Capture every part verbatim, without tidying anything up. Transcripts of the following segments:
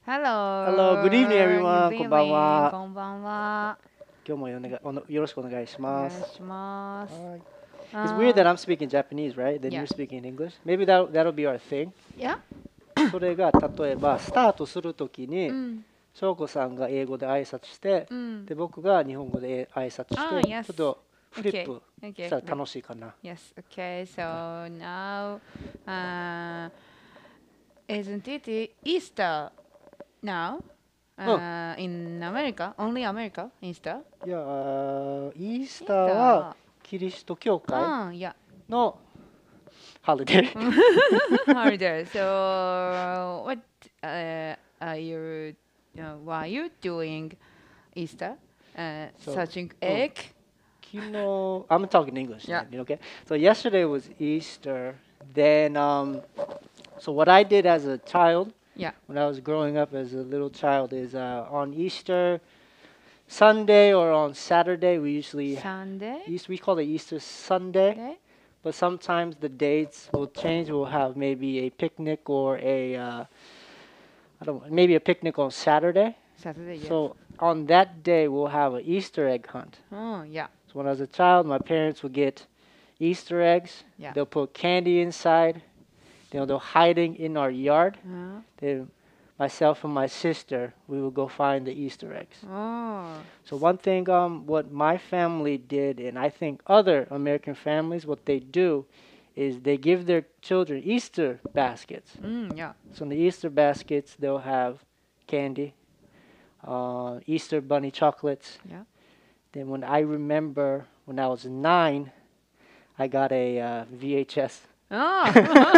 Hello, good evening Hello, good everyone. こんばん evening. は。 こんばんは。 今日もよねがおのよろしくお願いします。 お願いします。 はい。It's weird that Uh, I'm speaking Japanese, right? Then yeah. you're speaking English. Maybe that that'll be our thing. Yeah? それが例えばスタートするときに、 うん。 翔子さんが英語で挨拶して、 うん。 で僕が日本語で挨拶し Ah, て、ちょ yes. っとフリッ Okay. プし Okay. たら Like, 楽しいかな。 yes. Okay. So now, uh, isn't it Easter now? うん。 Uh, in America? Only America? Easter? いや、あーイースター Easter はは、 キリスト教会ああ、いや。 のハリデー。 Harder. So, what uh, are you, uh, were you doing Easter? Uh, So, searching うん。 egg? 昨日 I'm talking English Yeah. then, okay? So yesterday was Easter. Then um so what I did as a child Yeah. when I was growing up as a little child is uh, on Easter Sunday or on Saturday we usually Sunday? East we call it Easter Sunday, Day? but sometimes the dates will change. We'll have maybe a picnic or a uh, I don't maybe a picnic on Saturday. Saturday, yes. So on that day we'll have an Easter egg hunt. Oh, yeah. So when I was a child, my parents would get Easter eggs. Yeah. They'll put candy inside. You know, they're hiding in our yard. Uh, Then myself and my sister, we would go find the Easter eggs. oh. So one thing, um, what my family did, and I think other American families, what they do, is they give their children Easter baskets. Mm, yeah. So in the Easter baskets, they'll have candy, uh, Easter bunny chocolates. Yeah. Then when I remember when I was nine, I got a uh, V H S. Oh.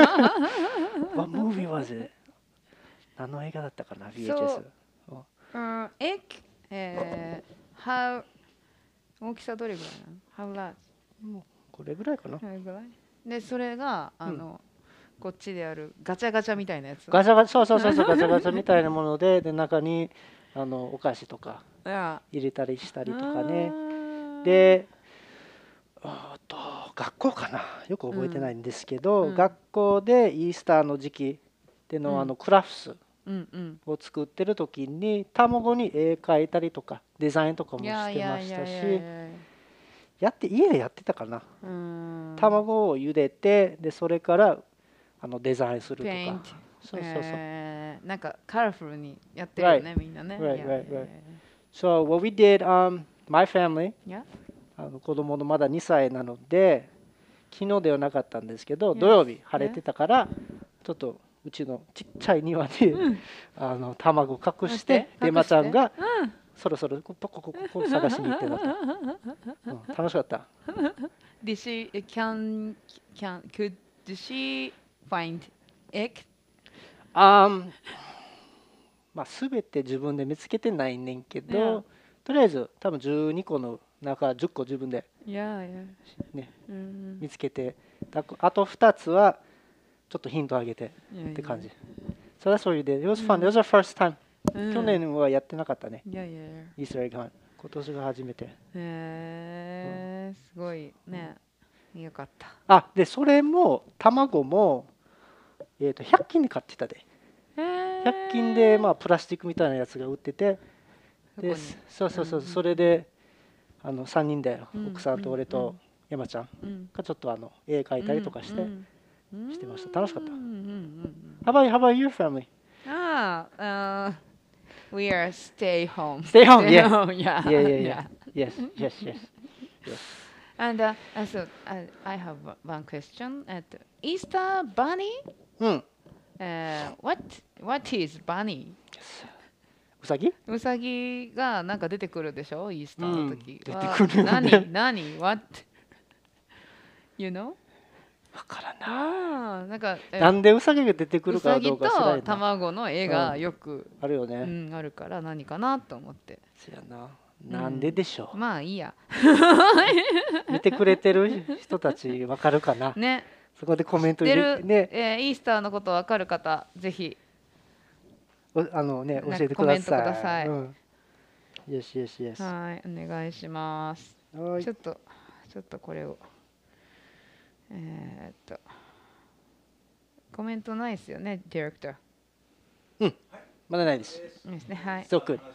What movie was it? 何の映画だったかな V H S。 So, uh, egg, uh, how, 大きさどれぐらいなの ?How large? これぐらいかな。 これぐらいで、それが、あの、こっちであるガチャガチャみたいなやつ。 ガチャガチャ、そうそうそうそう、ガチャガチャみたいなもので、で中にあのお菓子とか入入れたりしたりとかね。で、あと学校かな、よく覚えてないんですけど、 うん、 学校でイースターの時期での、 うん、 あのクラフスうんうん、 を作ってる時に卵に絵描いたりとかデザインとかもしてましたし、やって家でやってたかな。卵を茹でて、でそれからあのデザインするとか。そうそうそう。 えー、なんかカラフルにやってるよね、みんなね。 Right, right, right. So what we did, um, my family, Yeah. あの子供のまだにさいなので、昨日ではなかったんですけど、土曜日晴れてたから、ちょっとうちのちっちゃい庭に、うん、あの卵隠して、でまちゃんが、うん、そろそろこここここ探しに行ってたと、うん、楽しかった。 Did she can can could she find egg? Um, まあ全て自分で見つけてないねんけど、yeah. とりあえず多分じゅうにこの中じゅっこ自分で、 yeah, yeah. ね、mm-hmm. 見つけて、あとふたつはちょっとヒントあげて、 yeah, って感じ。So that's what we did. It was fun. It was our first time. 去年はやってなかったね。 Yeah, yeah. Easter egg hunt。今年が初めて。 へえ、すごいね。よかった。 あ、でそれも卵もえっとひゃく均で買ってたで。ひゃく均でまあプラスチックみたいなやつが売ってて、でそうそうそう、それであのさんにんで奥さんと俺と山ちゃんがちょっとあの絵描いたりとかしてしてました。楽しかった。How about how about your family? Ah, uh, we are stay home. Stay home, stay yeah. home, yeah. Yeah, yeah, yeah. Yes, yes, yes. Yes. And uh, so I, I have one question. At Easter bunny? うん。 Uh, what what is bunny? うさぎ？ うさぎがなんか出てくるでしょ、イースターの時。 出てくる。 何何 what? You know? わからない。なんかなんでうさぎが出てくるかどうか知らないな。 うさぎと卵の絵がよくあるよね。 うん、あるから何かなと思って。 そうやな。なんででしょう。 まあいいや。 見てくれてる人たちわかるかな。 ね。 そこでコメント入れてね。 えー、イースターのことわかる方ぜひあのね教えてください。 コメントください。 うん、yes yes yes。 はいお願いします。ちょっとちょっとこれをえー、っとコメントないですよねディレクター。 うん。 まだないです。 ですね。はい。 Still good.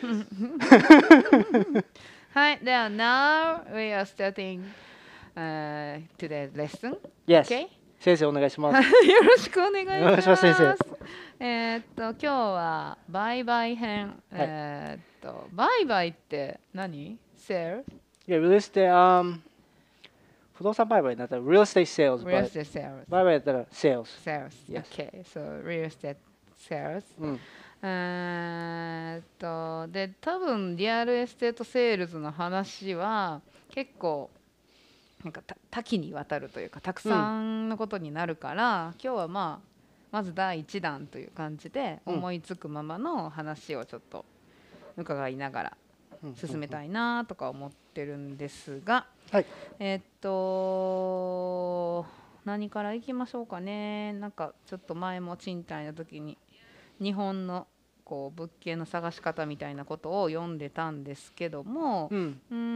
はい。では、now we are starting、uh, today's lesson. Yes. Okay? 先生お願いします。 よろしくお願いします。 お願いします先生。 えーっと今日は売買編。 はいえーっと売買って何 ？Sell? Yeah, real estate, um, 不動産売買だったら real estate sales, Real but estate sales. 売買だったら sales. Sales. Yes. Okay. So real estate sales. うん。 えーっとで多分リアルエステートセールスの話は結構なんかた多岐にわたるというかたくさんのことになるから、今日はまあまずだいいち弾という感じでうん思いつくままの話をちょっと伺いながらうん進めたいなとか思ってるんですが、 はい。 えーっと何からいきましょうかね。なんかちょっと前も賃貸の時に日本のこう物件の探し方みたいなことを読んでたんですけども、 うん。 うー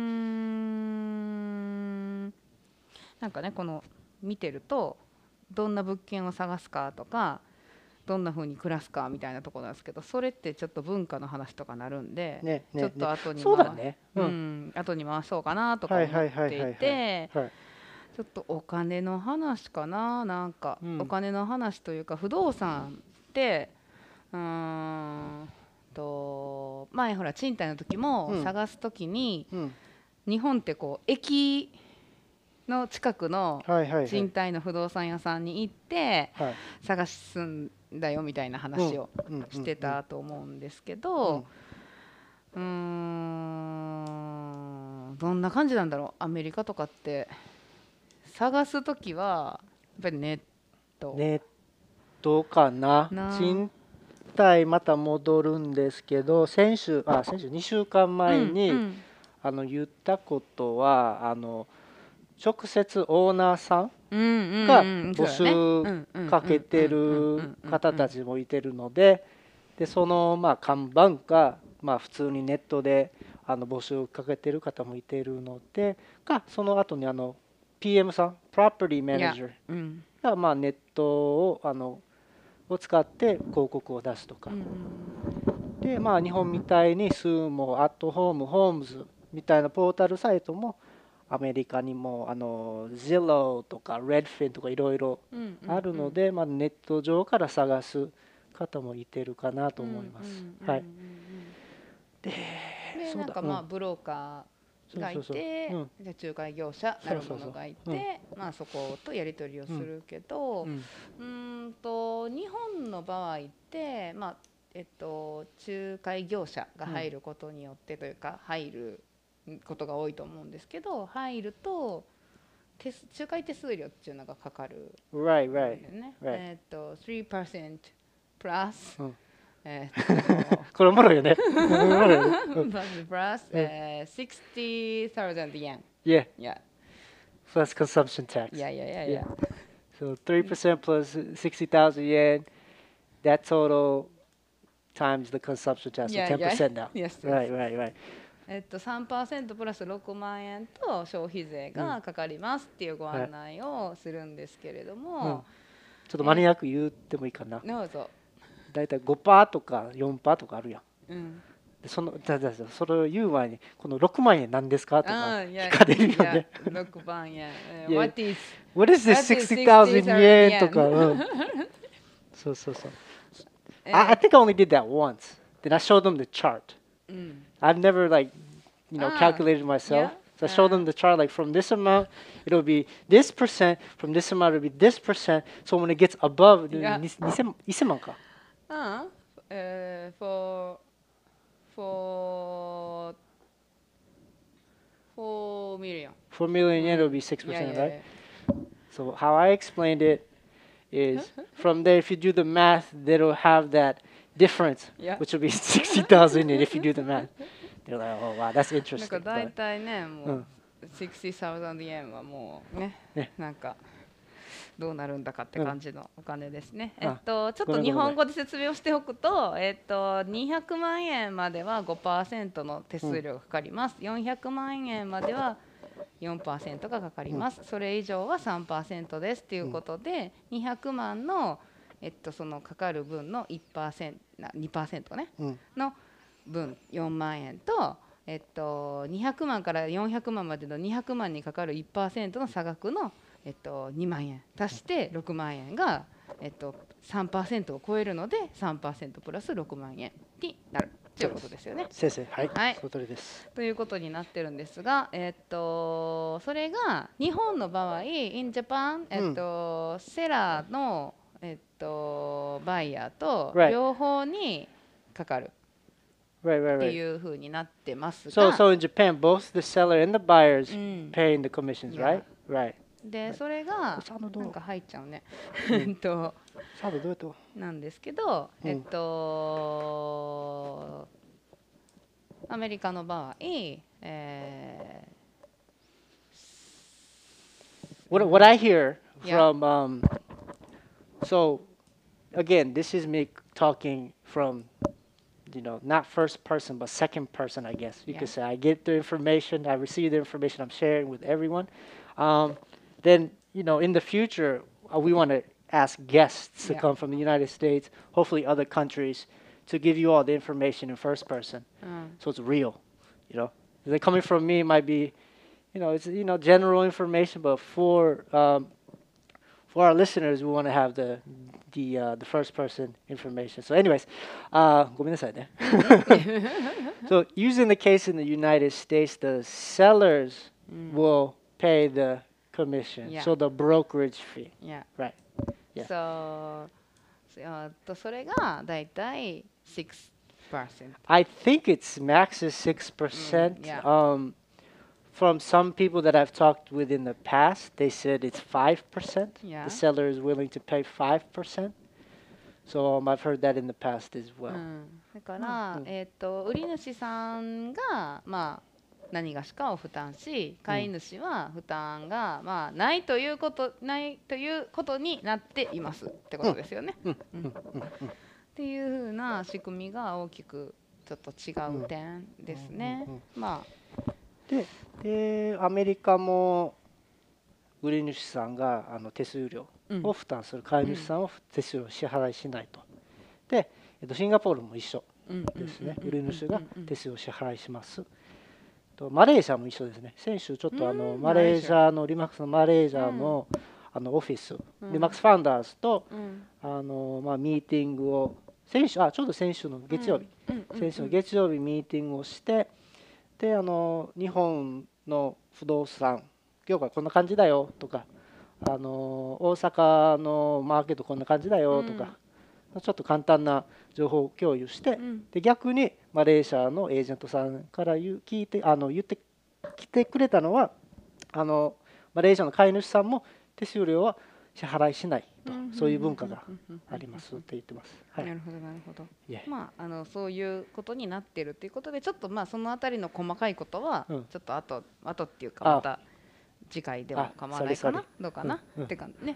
んなんかねこの見てるとどんな物件を探すかとかどんな風に暮らすかみたいなところなんですけど、それってちょっと文化の話とかなるんで、 ねねちょっと後にそうだね。 ううん。 ん、後に回そうかなとか思はいはいっていはいはいはい。 て、 はい。 ちょっとお金の話かな、なんか、 うんお金の話というか不動産ってうーんと前ほら賃貸の時もうん探す時に、 うん。 日本ってこう駅の近くのはいはいはい。 賃貸の不動産屋さんに行ってはい。 探すんだよみたいな話をうんしてたと思うんですけど、うーんどんな感じなんだろう。アメリカとかって探す時はやっぱりネット、 ネットかな。 な賃貸また戻るんですけど、先週あ先週にしゅうかんまえに、 うんうんあの言ったことはあの直接オーナーさんうんうんうんがうん募集かけてる方たちもいてるので、でそのまあ看板がまあ普通にネットであの募集かけてる方もいてるので、かその後にあの ピーエム さん、Property いや Manager うんがまあネットをあのを使って広告を出すとか、 うんでまあ日本みたいにスーモ、アットホーム、ホームズみたいなポータルサイトもアメリカにもあの Zillow とか Redfin とかいろいろうんあるので、まあ、ネット上から探す方もいてるかなと思います。はい。で、 でそうだなんかまあブローカーがいそうそうそうて、 うんで仲介業者なるものがいて、 そうそうそうまあそことやり取りをするけど、 うんうーんと日本の場合ってまあえっと仲介業者が入ることによってというか、入ることが多いと思うんですけど、入ると手数仲介手数料っていうのがかかる Right, ん right. だよね。 right. えっと スリーパーセント プラス、 うんえっとこれおもろいよね。おもろいよね。うん plus uh, sixty thousand yen. Yeah, Yeah, plus consumption tax. yeah, yeah, yeah, Yeah. yeah. So three percent plus sixty thousand yen, that total times the consumption tax, so Yeah, ten yeah. percent now. Yes, yes. Right, right, right. えっとさんパーセントプラスろくまん円と消費税がかかりますっていうご案内をするんですけれどうんも、 ちょっとマニアック言ってもいいかな。 どうぞ。 だいたい ごパーセント とか よんパーセント とかあるやん。 うん。 でそのだだだそれを言う前にこのろくまん円なんですかとかあーいや聞かれるよいやね。 ろくまん円。えー Yeah. What is What is this What is sixty thousand yen yen? とか。うんそうそうそう。 え I, I think I only did that once. Then I showed them the chart. うん I've never like you know Ah, calculated myself. yeah. So I showed them the chart like from this amount it'll be this percent, from this amount it'll be this percent. So when it gets above Yeah. にせん いっせんまんか。 ああ、えー for for four million. four million yen it'll be six Yeah, percent, yeah, right? So how I explained it is from there, if you do the math, they'll have that difference, Yeah. which will be sixty thousand. And if you do the math, they're like, oh wow, that's なん interesting. か大 But, 体ね、もう、 うんろくじゅうさんぜんえんはもうね、 ねなんかどうなるんだかって感じのお金ですね。 うんえっとちょっごめんごめんと日本語で説明をしておくと、えっとにひゃくまん円までは ごパーセント の手数料がかかります。よんひゃくまん円まではよんパーセント がかかります。それ以上は さんパーセント ですということで、にひゃくまんのえっと、そのかかる分の いちパーセント、にパーセントね、 うん、 の分よんまんえんと、えっと、にひゃくまんからよんひゃくまんまでのにひゃくまんにかかる いちパーセント の差額の、えっと、にまんえん足してろくまんえんが、えっと、さんパーセント を超えるので さんパーセント プラスろくまんえんになるということですよね。 先生、はい、 はい、 その通りです。 ということになってるんですが、えっと、それが日本の場合 in Japan、えっと、セラーの、えっと、バイヤーと両方にかかる。 Right, right, right. っていう風になってますが。 So, so in Japan, both the seller and the buyers paying the commissions, right? Right. で、それがなんか入っちゃうね。えっと、なんですけど、えっと、アメリカの場合、えー、What what I hear from um, so again, this is me talking from you know, not first person, but second person, I guess. You yeah. could say I get the information, I receive the information, I'm sharing with everyone. Um, then, you know, in the future, uh, we want to ask guests to yeah. come from the United States, hopefully other countries, to give you all the information in first person. Mm. So it's real, you know. They're coming from me, it might be, you know, it's, you know, general information, but for, um, for our listeners, we want to have the the uh, the first person information. So, anyways, uh, ごめんなさいね. So, using the case in the United States, the sellers mm. will pay the commission, yeah. so the brokerage fee. Yeah. Right. Yeah. So, so それがだいたい six percent. I think it's max is six percent. Mm, yeah. Um, From some people that I've talked with in the past, they said it's five percent. Yeah. The seller is willing to pay five percent. So um, I've heard that in the past as well. だから、えっと売り主さんがまあ何がしかを負担し、買い主は負担がまあないということないということになっていますってことですよね。っていう風な仕組みが大きくちょっと違う点ですね。まあ。 で, でアメリカも売り主さんがあの手数料を負担する、買い主さんを手数料を支払いしないと。で、えっと、シンガポールも一緒ですね。売り主が手数料を支払いします。とマレーシアも一緒ですね。先週ちょっとあのマレーシアのリマックスのマレーシアのあのオフィス、リマックスファウンダーズとあのまあミーティングを先週あちょうど先週の月曜日、先週の月曜日ミーティングをして。であの日本の不動産業界こんな感じだよとかあの大阪のマーケットこんな感じだよとか、うん、ちょっと簡単な情報共有して、うん、で逆にマレーシアのエージェントさんから言う聞いてあの言ってきてくれたのはあのマレーシアの買い主さんも手数料は支払いしないと、そういう文化がありますって言ってます。 はい、なるほどなるほど。Yeah. まああのそういうことになっているということで、ちょっとまあそのあたりの細かいことはちょっと後後っていうかまた次回でも構わないかな、どうかなって感じね。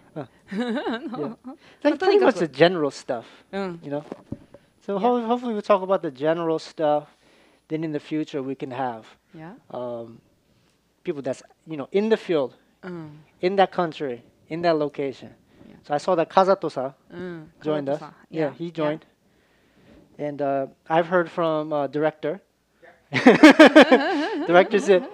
Like pretty much the general stuff, you know. So hopefully we'll talk about the general stuff. Then in the future we can have um, people that's you know in the field, in that country. In that location, yeah. So I saw that Kazato-san mm, joined Kazato-san. us. Yeah, yeah, he joined, yeah. And uh, I've heard from uh, director. Director said,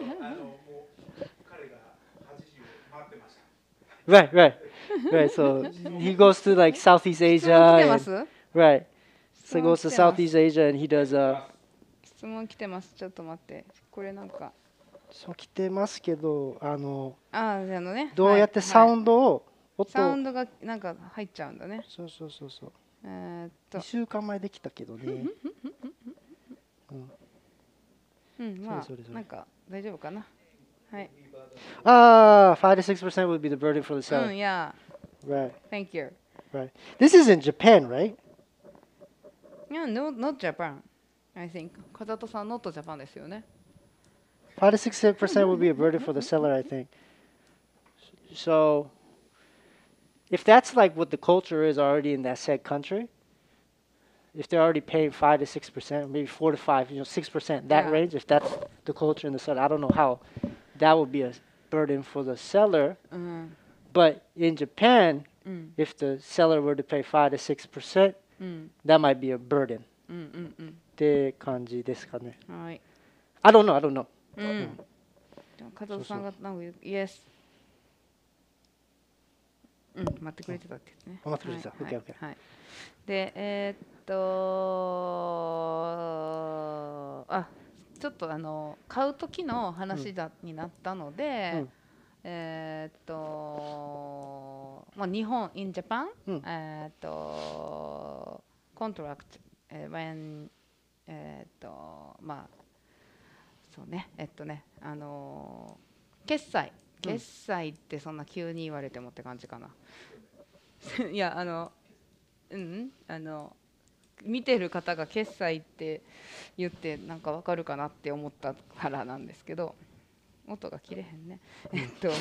right, right, right. So he goes to like Southeast Asia, and, right? So he goes to Southeast Asia and he does. Uh, 質問来てます。ちょっと待って。これなんか。 そう来てますけど、あの、 ああのね、 どうやってサウンドを、 はい、サウンドがなんか入っちゃうんだね。 そうそうそうそう。 えー、っといっしゅうかんまえできたけどね。 うん、うん、まあそれそれなんか大丈夫かな。はい。 ああ、five to six percent would be the burden for the seller. うん、yeah. Right. Thank you. Right. This is in Japan, right? Yeah, no, not Japan. I think. 風戸さん not Japan ですよね。 five to six percent would be a burden for the seller, I think. So, if that's like what the culture is already in that said country, if they're already paying five to six percent, maybe four to five, you know, six percent, that yeah. range, if that's the culture in the seller, I don't know how that would be a burden for the seller. Mm-hmm. But in Japan, うん、 if the seller were to pay five to six percent, うん、 that might be a burden うん、うん、 って感じですかね。 うん、はい。 I don't know, I don't know. うん。加藤さんがなんか言う、イエス。うん、待ってくれてたって言ってね。 待ってくれてた。 はい、 オッケーオッケー。 はい。で、えーっと、あ、ちょっとあの買う時の話だ、になったので、 うんえーっと、まあ日本 in Japan、 うん、 えーっと contract、えー when えーっとまあそうね、えっとね、あのー決済決済ってそんな急に言われてもって感じかな。いやあのうんあの見てる方が決済って言ってなんかわかるかなって思ったからなんですけど、音が切れへんね。えっと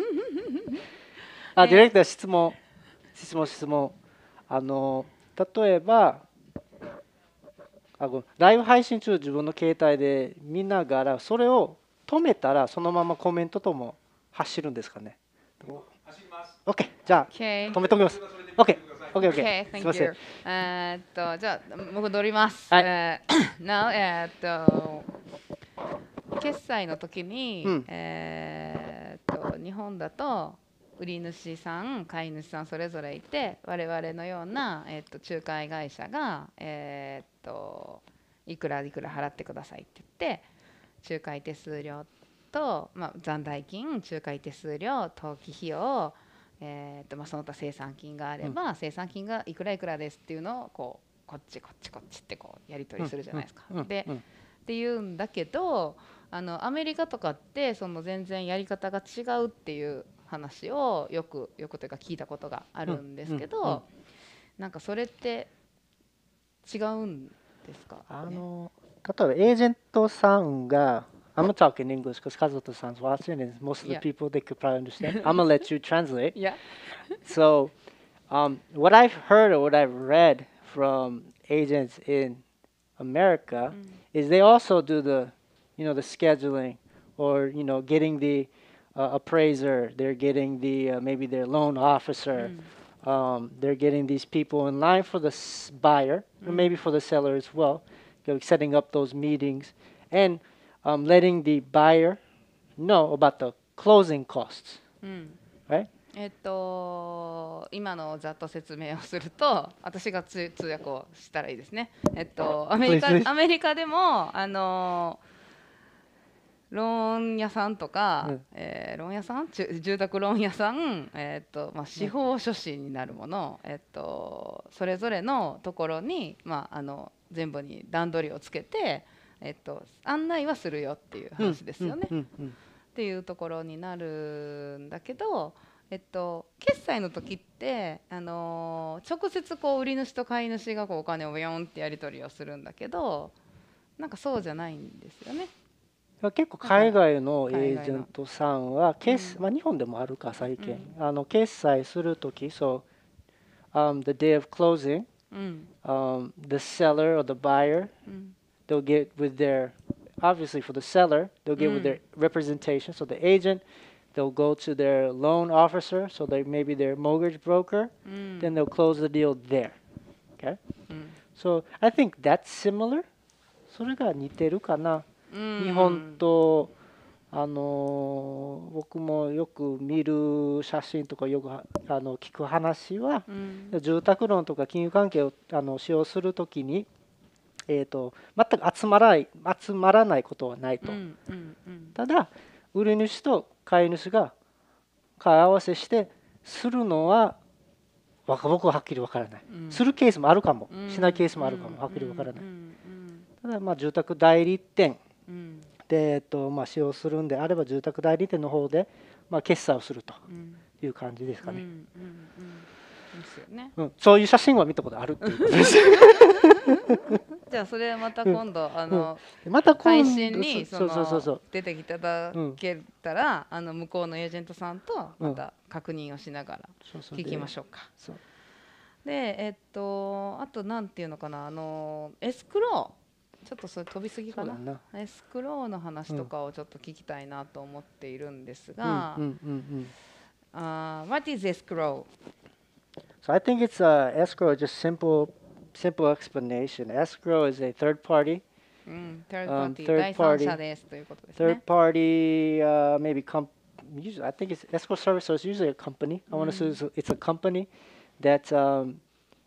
あ、ディレクター質問質問質問。あの例えばあごライブ配信中自分の携帯で見ながらそれを止めたらそのままコメントとも走るんですかね。 走ります。 OK じゃあ OK 止めておきます。OK OK OK OK すいま thank せん you えーっとじゃあ戻ります。 はいえー Now えーっと決済の時に、 うんえーっと日本だと売り主さん買い主さんそれぞれいて我々のような、えーっと仲介会社が、えーっといくらいくら払ってくださいって言って仲介手数料と、まあ、残代金仲介手数料登記費用、えーっとまあ、その他生産金があれば、生産金がいくらいくらですっていうのをこうこっちこっちこっちってこうやり取りするじゃないですか。 うんうんで、 うんっていうんだけどあのアメリカとかってその全然やり方が違うっていう話をよくよくというか聞いたことがあるんですけど、 うんうんうんなんかそれって違うんですか、ね、 あの例えばエージェントさんが I'm talking English because Kazuto san's watching and most of the Yeah. people they could probably understand. I'm gonna let you translate. いや So, um, what I've heard or what I've read from agents in America is they also do the, you know, the scheduling or you know getting the uh, appraiser. They're getting the uh, maybe their loan officer. Um, they're getting these people in line for the s- buyer or maybe for the seller as well. You know, setting up those meetings and um, letting the buyer know about the closing costs, うん right? えっと今のざっと説明をすると私が通通訳をしたらいいですね。えっとアメリカ Please, please. アメリカでもあのローン屋さんとか、 うんえーローン屋さん住住宅ローン屋さん、えっとまあ、司法書士になるもの、えっとそれぞれのところに、まあ、あの全部に段取りをつけて、えっと案内はするよっていう話ですよね。 うんうんうんっていうところになるんだけど、えっと、決済の時って、あのー直接こう売り主と買い主がこうお金をビヨンってやり取りをするんだけどなんかそうじゃないんですよね。 結構海外のエ海外のージェントさんは決、 うんまあ、日本でもあるか最近、あの決済するとき、そう、um, the day of closing, うん um, the seller or the buyer, うん they'll get with their, obviously for the seller, they'll get with their representation. So the agent, they'll go to their loan officer, so they maybe their mortgage broker, うん then they'll close the deal there. Okay, うん so I think that's similar. それが似てるかな。 うん日本とあのー僕もよく見る写真とかよくはあの聞く話は、 うん住宅ローンとか金融関係をあの使用するときに、えー、と全く集まらない集まらないことはないと、 うんうんうんただ売り主と買い主が買い合わせしてするのはわか僕ははっきりわからない、 うんするケースもあるかも、 うんしないケースもあるかも、はっきりわからない、 うんただまあ住宅代理店うんで、えっとまあ、使用するんであれば住宅代理店の方で、まあ、決済をするとうんいう感じですかね、 うんうんうんですよね。 うんそういう写真は見たことあるっていうことですじゃあそれまた今度、あのまた今配度信にそそうそうそうそうの出てきていただけたら、あの向こうのエージェントさんとまた確認をしながらそうそう聞きましょうか。 そうでえっとあとなんていうのかな、あのエスクローちょっとそれ飛びすぎかな。 そうだなエスクローの話とかをちょっと聞きたいなと思っているんですが、 うんうんうんあー What is escrow? So I think it's uh, escrow is just simple, simple explanation. Escrow is a third party, うん、third um, party third 第三者 party, ですということです third ね。 party, uh, maybe comp. Usually, I think it's escrow service. So it's usually a company. I want to say Mm. it's a, it's a company that um,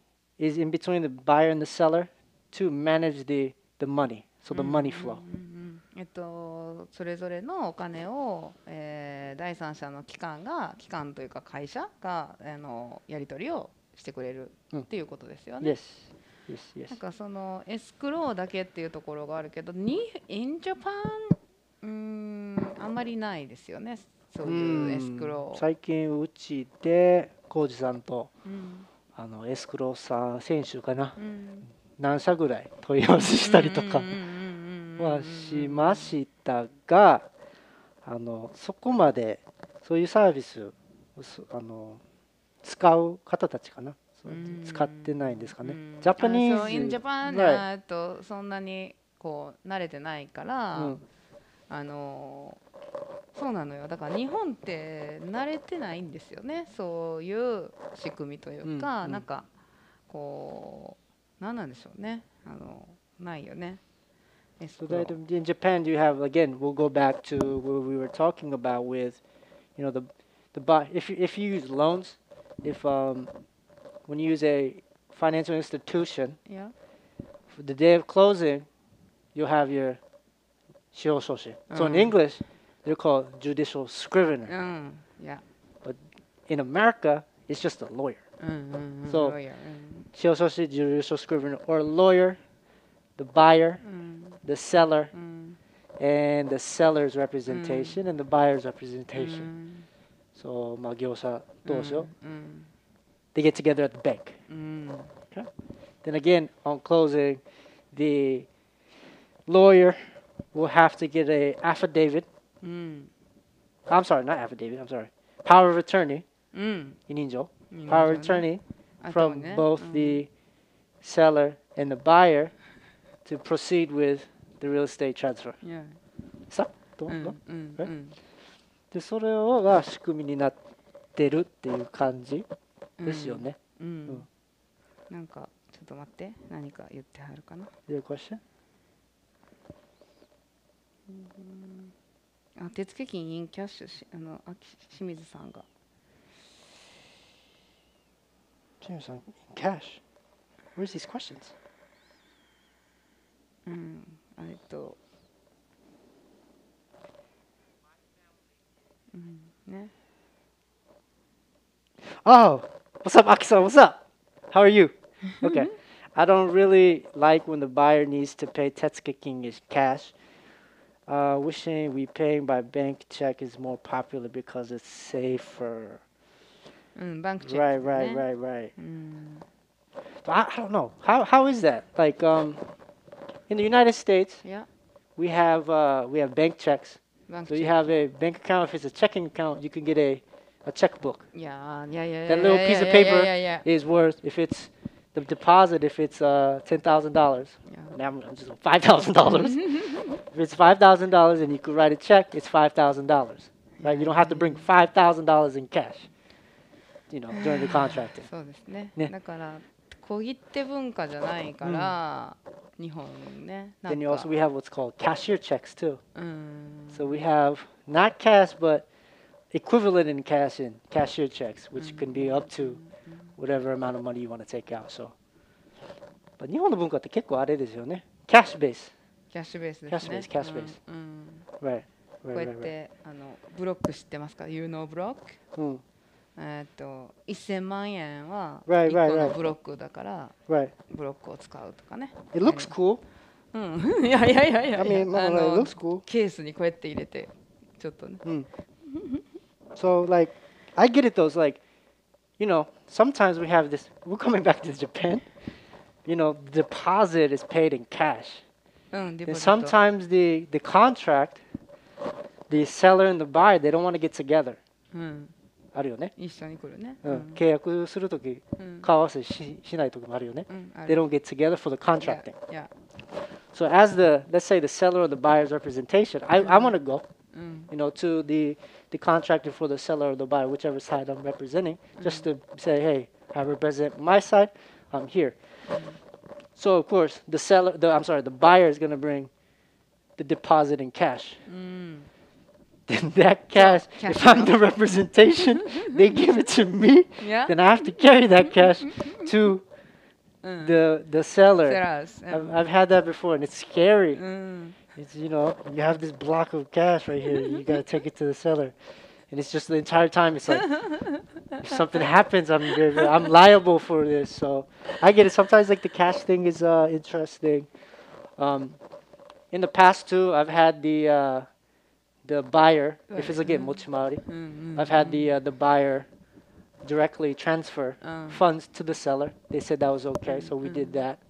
is in between the buyer and the seller to manage the the money, so う the んうん money うん flow. うんえっとそれぞれのお金を、えー、第三者の機関が機関というか会社があのやり取りをしてくれるっていうことですよね。 Yes, yes, なん yes. かそのエスクローだけっていうところがあるけどに in Japan うーんあんまりないですよね、そういうエスクロー。 最近うちで浩二さんとうんあのエスクローさん選手かな、 うん何社ぐらい問い合わせしたりとかはしましたが、あのそこまでそういうサービスをすあの使う方たちかな、そう使ってないんですかね。ジャパニーズ、 インジャパン right. えっとそんなにこう慣れてないから、 うん、 あのそうなのよ。だから日本って慣れてないんですよね、そういう仕組みというか、 うんうんなんかこうなんなんでしょうね、あのないよね。 So that in Japan you have, again, we'll go back to what we were talking about with, you know, the the buy if you if you use loans, if um when you use a financial institution, いや、 for the day of closing, you'll have your shioshoshi. So in うん English, they're called judicial う scrivener. ん、いや、 But in America, it's just a lawyer. うんうんうん、 So そうや、 shioshoshi, judicial scrivener, or lawyer, the buyer, うん the seller, うん and the seller's representation and the buyer's う representation. ん So まあ業者同士を、 うん they get together at the bank. うん Then again, on closing, the lawyer will have to get a affidavit. うん I'm sorry, not affidavit. I'm sorry. Power of attorney うん in Injo. いいん Power of ですよね。 attorney あと from ね、 both うん the seller and the buyer to proceed with the real estate transfer. いや、 さどううんどううんえうんでそれをが仕組みになってるっていう感じですよね。 うんううんん、 なんかちょっと待って、何か言ってはるかな。 Your question? あ、手付金インキャッシュし、あのあき清水さんが James, in cash. Where's these questions? うんえっとうんね Oh, what's up, Aki-san? What's up? How are you? Okay. I don't really like when the buyer needs to pay tetsukeking is cash. Uh, wishing we paying by bank check is more popular because it's safer. うんバンクチェッ Right, ク right, ね right, right. うん But I, I don't know. How how is that? Like um, in the United States, いや we have uh, we have bank checks. バンク So チ you ェッ have a bank account. If it's a checking account, you can get a a checkbook. クいやいやいやいや That little いや piece of いやい paper やいや is worth if it's the deposit if it's uh ten thousand dollars. いや Now I'm I'm just five thousand dollars. If it's five thousand dollars and you could write a check, it's five thousand dollars. Right? You don't have to bring five thousand dollars in cash. You know, during the contracting. そうですねねだから小切手文化じゃないから、日本ねなん Then you か also we have what's called cashier checks too. うん So we have not cash but equivalent in cash in cashier checks, which can be up to whatever amount of money you want to take out. So, but 日本の文化って結構あれですよね。Cash base. キャッシュベースですね。 キャッシュベースキャッシュベースうんうん、 Right. こう Right. やっ Right. Right. てあのブロック知ってますか ?You know ブロックうん。 えーっとせんまん円は Right, いっ right, この right. ブロックだから Right. ブロックを使うとかね。 It looks cool. うん。いやいやいやいや I mean, まああ it の looks cool. ケースにこうやって入れてちょっとね。 Mm. So like, I get it though. It's like, you know, sometimes we have this. We're coming back to Japan. You know, deposit is paid in cash. うん。デ And ポジット sometimes the the contract, the seller and the buyer, they don't want to get together. うん。 あるよね。 一緒に来るね。 ううんん。 契約するとき、 うん。 顔合わせししないときもあるよね。 うんあ They る don't get together for the contracting. いや So as the, let's say the seller or the buyer's representation, I, I want to go, うん you know, to the, the contracting for the seller or the buyer, whichever side I'm representing, just to say, hey, I represent my side. I'm here. So of course, the seller, the I'm sorry, the buyer is gonna bring the deposit in cash. Mm. Then that cash, cash if I'm now. the representation, they give it to me. Yeah. Then I have to carry that cash to Mm. the the seller. Sellers. I've, I've had that before, and it's scary. Mm. It's, you know, you have this block of cash right here. You gotta take it to the seller, and it's just the entire time. It's like if something happens, I'm I'm liable for this. So I get it. Sometimes like the cash thing is uh, interesting. Um, in the past too, I've had the uh, the buyer. If it's again mochimari, Mm. I've had the uh, the buyer directly transfer Uh. funds to the seller. They said that was okay, so we did that.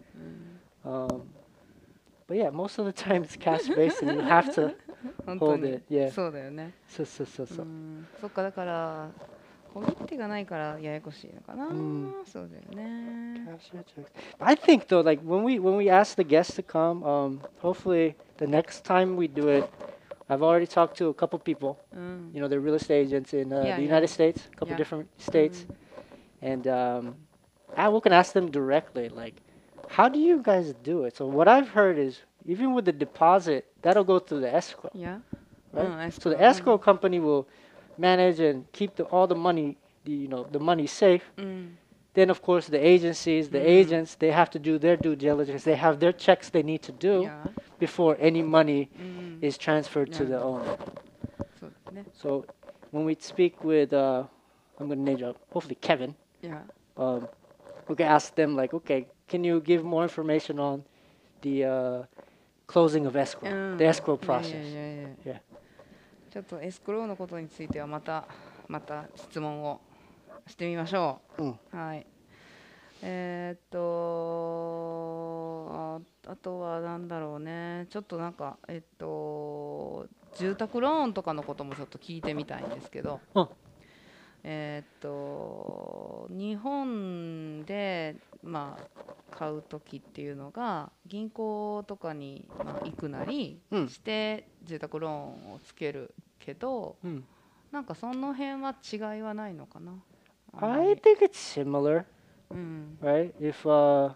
Um, but yeah, most of the time it's cash based, and you have to 本当 hold に it. Yeah. そうだよね。 そうそうそうそうう。 んそっかだから小切手がないからややこしいのかな。 んそうだよね。 Cashier checks. I think though, like when we when we ask the guests to come, um, hopefully the next time we do it, I've already talked to a couple people. うん。 You know, they're real estate agents in uh, Yeah, the yeah. United States, a couple Yeah. different states, and um, I we can ask them directly, like, how do you guys do it? So what I've heard is even with the deposit, that'll go through the escrow, いや。 right? Mm, So the escrow, escrow company will manage and keep the, all the money, the, you know, the money safe. うん。 Then of course the agencies, the Mhm. agents, they have to do their due diligence. They have their checks they need to い do や。 before any money うん。 is transferred to Yeah. the owner. そうだね。 So when we speak with, uh, I'm going to name drop, hopefully Kevin, いや。 um, we can ask them like, okay, can you give more information on the uh, closing of escrow, うん the escrow いや process? いやいやいや Yeah. ちょっとエスクローのことについてはまたまた質問をしてみましょう。 うんはい。えーっとああとはなんだろうね。ちょっとなんかえっと住宅ローンとかのこともちょっと聞いてみたいんですけど。 うんえーっと日本でまあ買う時っていうのが銀行とかにまあ行くなりうんして住宅ローンをつけるけど、 Hmm. なんかその辺は違いはないのかな。あんま I り think it's similar, うん、 right? If uh,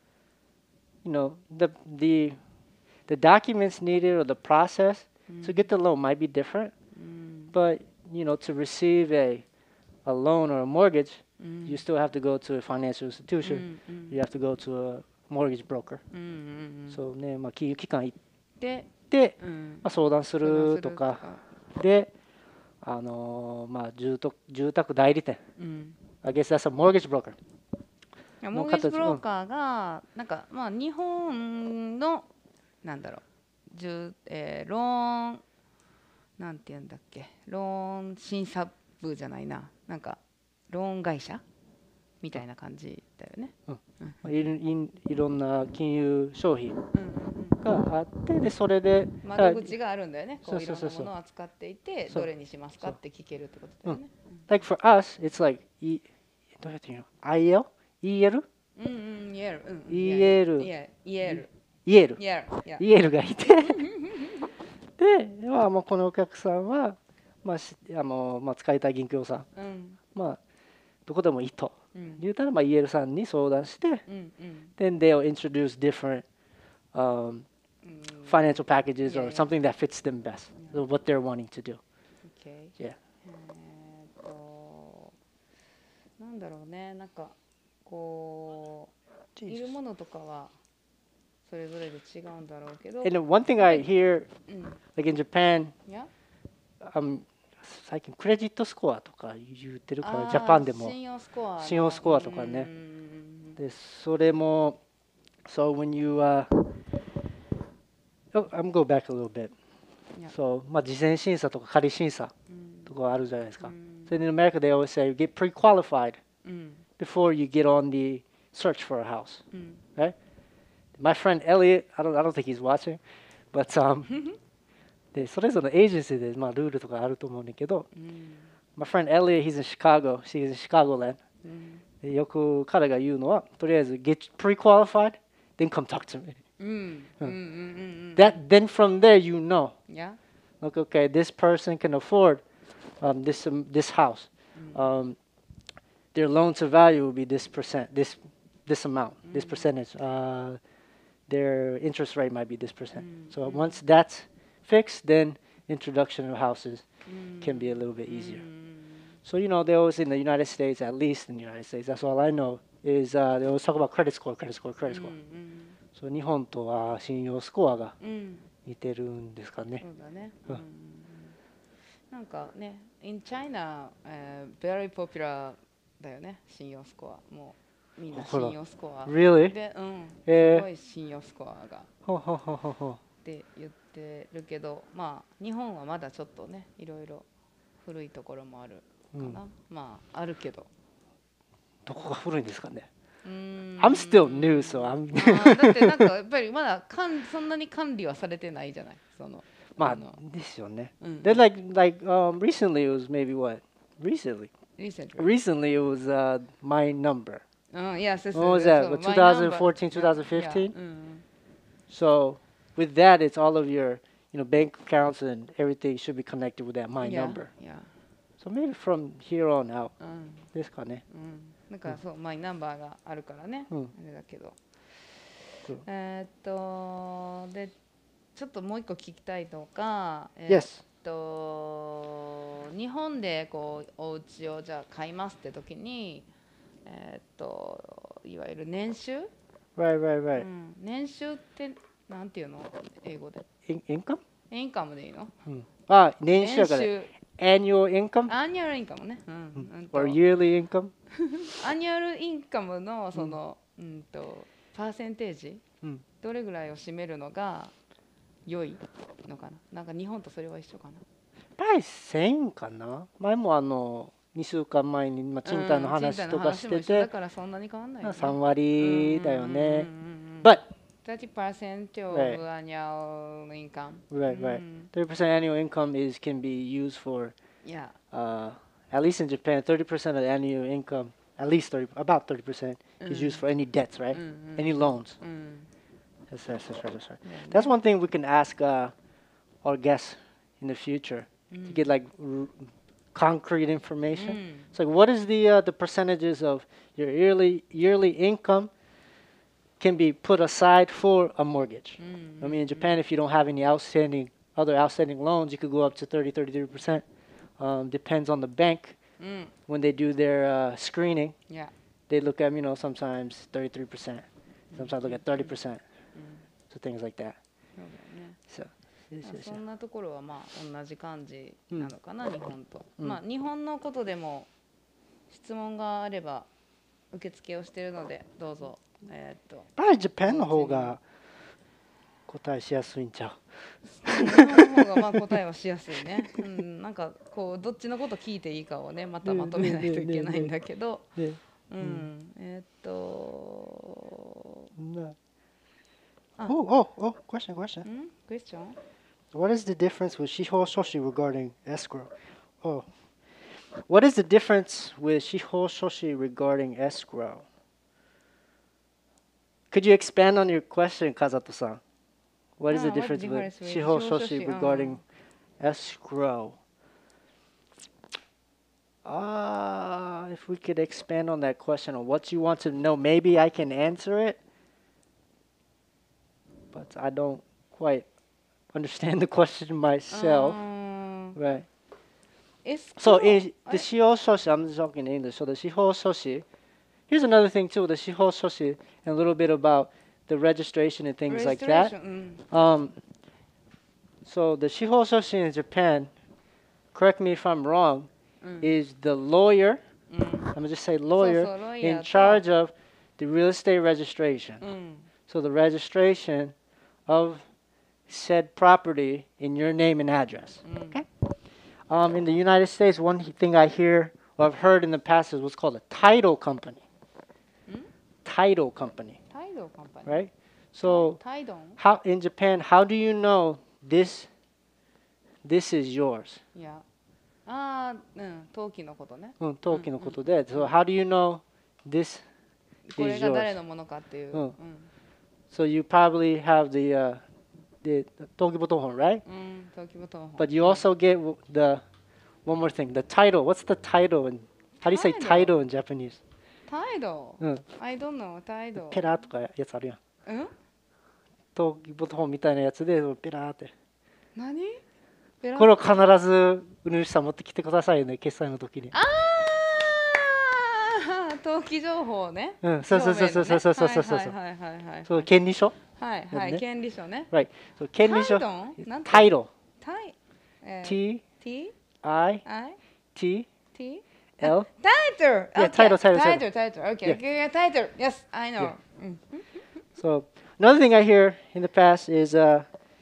you know, the the the documents needed or the process to get the loan might be different, うん but you know, to receive a a loan or a mortgage, うん you still have to go to a financial う institution. んうん You have to go to a mortgage broker. うんうんうん So ね、まあ金融機関行っで、 て、 うんまあ、相談す相談するとかとで、あのーまあ住宅住宅代理店。 うん I guess that's a mortgage broker. いやモーゲージブローカーがなんかまあ日本のなんだろう住、えーローンなんて言うんだっけローン審査部じゃないななんかローン会社みたいな感じだよね。 まあいろいいろんな金融商品うんうんがあってでそれでうん、窓口があるんだよね。こういろんなそうそうそうそうものを扱っていてそうどれにしますかって聞けるってことだよね。 like for us it's like E どうやって言うの アイエル イーエルうんうん言える。うんイーエル言え言えるイエル言える。いやイエルがいてで、まあ、もうこのお客さんは、まあしあのまあ、使いたい銀行さん、 うんまあ、どこでもいいとうん言うたら、まあ、イエルさんに相談してうんうん then they'll introduce different um, うん financial packages Yeah, or yeah. something that fits them best, so what they're wanting to do. OK Yeah. えーっとなんだろうねなんかこういるものとかはそれぞれで違うんだろうけど、 And then one thing I hear, うん like in Japan, いや um, 最近クレジットスコアとか言ってるからあージャパンでも信用スコアの信用スコアとかねうんうんうんでそれも so when you uh, oh, I'm go back a little bit. Yeah. So まあ事前審査とか仮審査うんとかあるじゃないですか。 うん So in America they always say get pre-qualified うん before you get on the search for a house. うん My friend Elliot, I don't I don't think he's watching, but um でそれぞれのエージェンシーでまあルールとかあると思うんだけど、 うん My friend Elliot, he's in Chicago. She's in Chicagoland. うんでよく彼が言うのは、とりあえず get pre-qualified, then come talk to me. うんうんうんうんうん That then from there you know, いや like okay, this person can afford um, this um, this house. Um, their loan to value will be this percent, this this amount, this Mm. percentage. Uh, their interest rate might be this percent. Mm, So mm. once that's fixed, then introduction of houses Mm. can be a little bit easier. Mm. So you know, they always in the United States, at least in the United States, that's all I know is uh, they always talk about credit score, credit score, credit score. うん So 日本とは信用スコアがうんうん似てるんですかね。 そうだね。 ううんんなんかね、in China、えー very popular だよね、信用スコア。もうみんなほら信用スコア。 Really? で、うん、 えーすごい信用スコアがっほうほうほうほうほて言ってるけど、まあ日本はまだちょっとね、いろいろ古いところもあるう。うん、 かな。まああるけど。 どこが古いんですかね。 うーん I'm still new, so I'm あーだってなんかやっぱりまだかんそんなに管理はされてないじゃない。そのまああのですよね。 うん Then like like um recently it was maybe what? Recently. recently Recently it was uh my number. うんいやそう What そう was that? そう What, my number twenty fourteen, いや twenty fifteen? いやうん So with that it's all of your you know bank accounts and everything should be connected with that my いや number. いや So maybe from here on out うんですかね。 うんだからそうマイナンバーがあるからねうん。 あれだけどそうえーっとでちょっともう一個聞きたいのがえーっ Yes. と日本でこうお家をじゃあ買いますって時にえーっといわゆる年収 Right, right, う right. ん年収ってなんていうの英語で In- income? インカムでいいのうん。あ、年収年だから。 収 Annual income? アニュアルインカムね、うんうんと Or yearly income? アニュアルインカムのその、うん、とパーセンテージ、 うんどれぐらいを占めるのが良いのかな。なんか日本とそれは一緒かな。 やっぱりせんかな。前もあのにしゅうかんまえに、まあ、賃貸の話とかしてうん賃貸の話も一緒だて、 からそんなに変わんないよね。 さん割だよね。 うんうんうんうん But thirty percent of Right. annual income. right, right. うん thirty percent annual income is can be used for いや、 uh, at least in Japan, thirty percent of the annual income, at least thirty, about thirty percent is used for any debts, right? うんうん Any loans. うん。 That's, that's, that's right, that's right. だよね That's one thing we can ask uh, our guests in the future う to ん get like r- concrete う information. ん It's like what is the uh, the percentages of your yearly yearly income can be put aside for a mortgage? うん I mean, in Japan, if you don't have any outstanding other outstanding loans, you could go up to thirty, thirty-three percent. Um, depends on the bank うん when they do their uh, screening. いや、 They look at you know sometimes thirty-three percent, sometimes look at thirty percent. うん So things like that. そうだよね。 So. yes, まあ yes, そ yes. んなところはまあ同じ感じなのかな、日本と、 うんまあ日本のことでも質問があれば受付をしているのでどうぞえーっと Probably Japan の方が答えしやすいんちゃ日本の方がまあ答えはしやすいね、うん、なんかこうどっちのこと聞いていいかをねまたまとめないといけないんだけど、 う。ね、 うん、えーっとな。 あ Oh, oh, oh, question, question. んクエスチョン What is the difference with Shiho Shoshi regarding escrow? Oh. What is the difference with Shiho Shoshi regarding escrow? Could you expand on your question, Kazato-san? What is Ah, the what's difference the with difference with Shiho Shiho Shoshi Shoshi? regarding escrow? Ah, if we could expand on that question or what you want to know, maybe I can answer it. But I don't quite understand the question myself. あー Right. エスク So ロー in the Shiho Shoshi, I'm talking in English. So the Shiho Shoshi, here's another thing too, the Shiho Shoshi, and a little bit about the registration and things like that. Registration, Um, so the Shiho Shoshi in Japan, correct me if I'm wrong, うん is the lawyer, うん I'm gonna just say そう lawyer, そうロイヤー in と charge of the real estate registration. うん So the registration of said property in your name and address. うん Okay. Um, in the United States, one thing I hear or I've heard in the past is what's called a title company. Hmm? Title company, タイドカンパニー right? So タイドン how in Japan, how do you know this this is yours? いやあーうん登記のことねうん、登記のことで、so how do you know this これ is が誰 yours? のものかっていううんうん So you probably have the uh, the登記簿謄本, right? うん登記簿謄本 But you also get w- the one more thing, the title. What's the title in How do you say title in Japanese? 態度うん。 I don't know 態度ペラとかやつあるやん。 うん登記本みたいなやつでペラーって。 何ペラこれを必ずうぬしさん持ってきてくださいね、決済の時に。 ああ登記情報ね。 うん、そうそうそうそうそうそうそうそうそう。 はいはいはいはいはい。 そう、権利書はいはい、権利書ね。 Right。そう、権利書。 タイト。 タイ T T I I T T L Title. Yeah, title, title, title, title. Okay, okay, title. Yes, I know. So another thing I hear in the past is uh,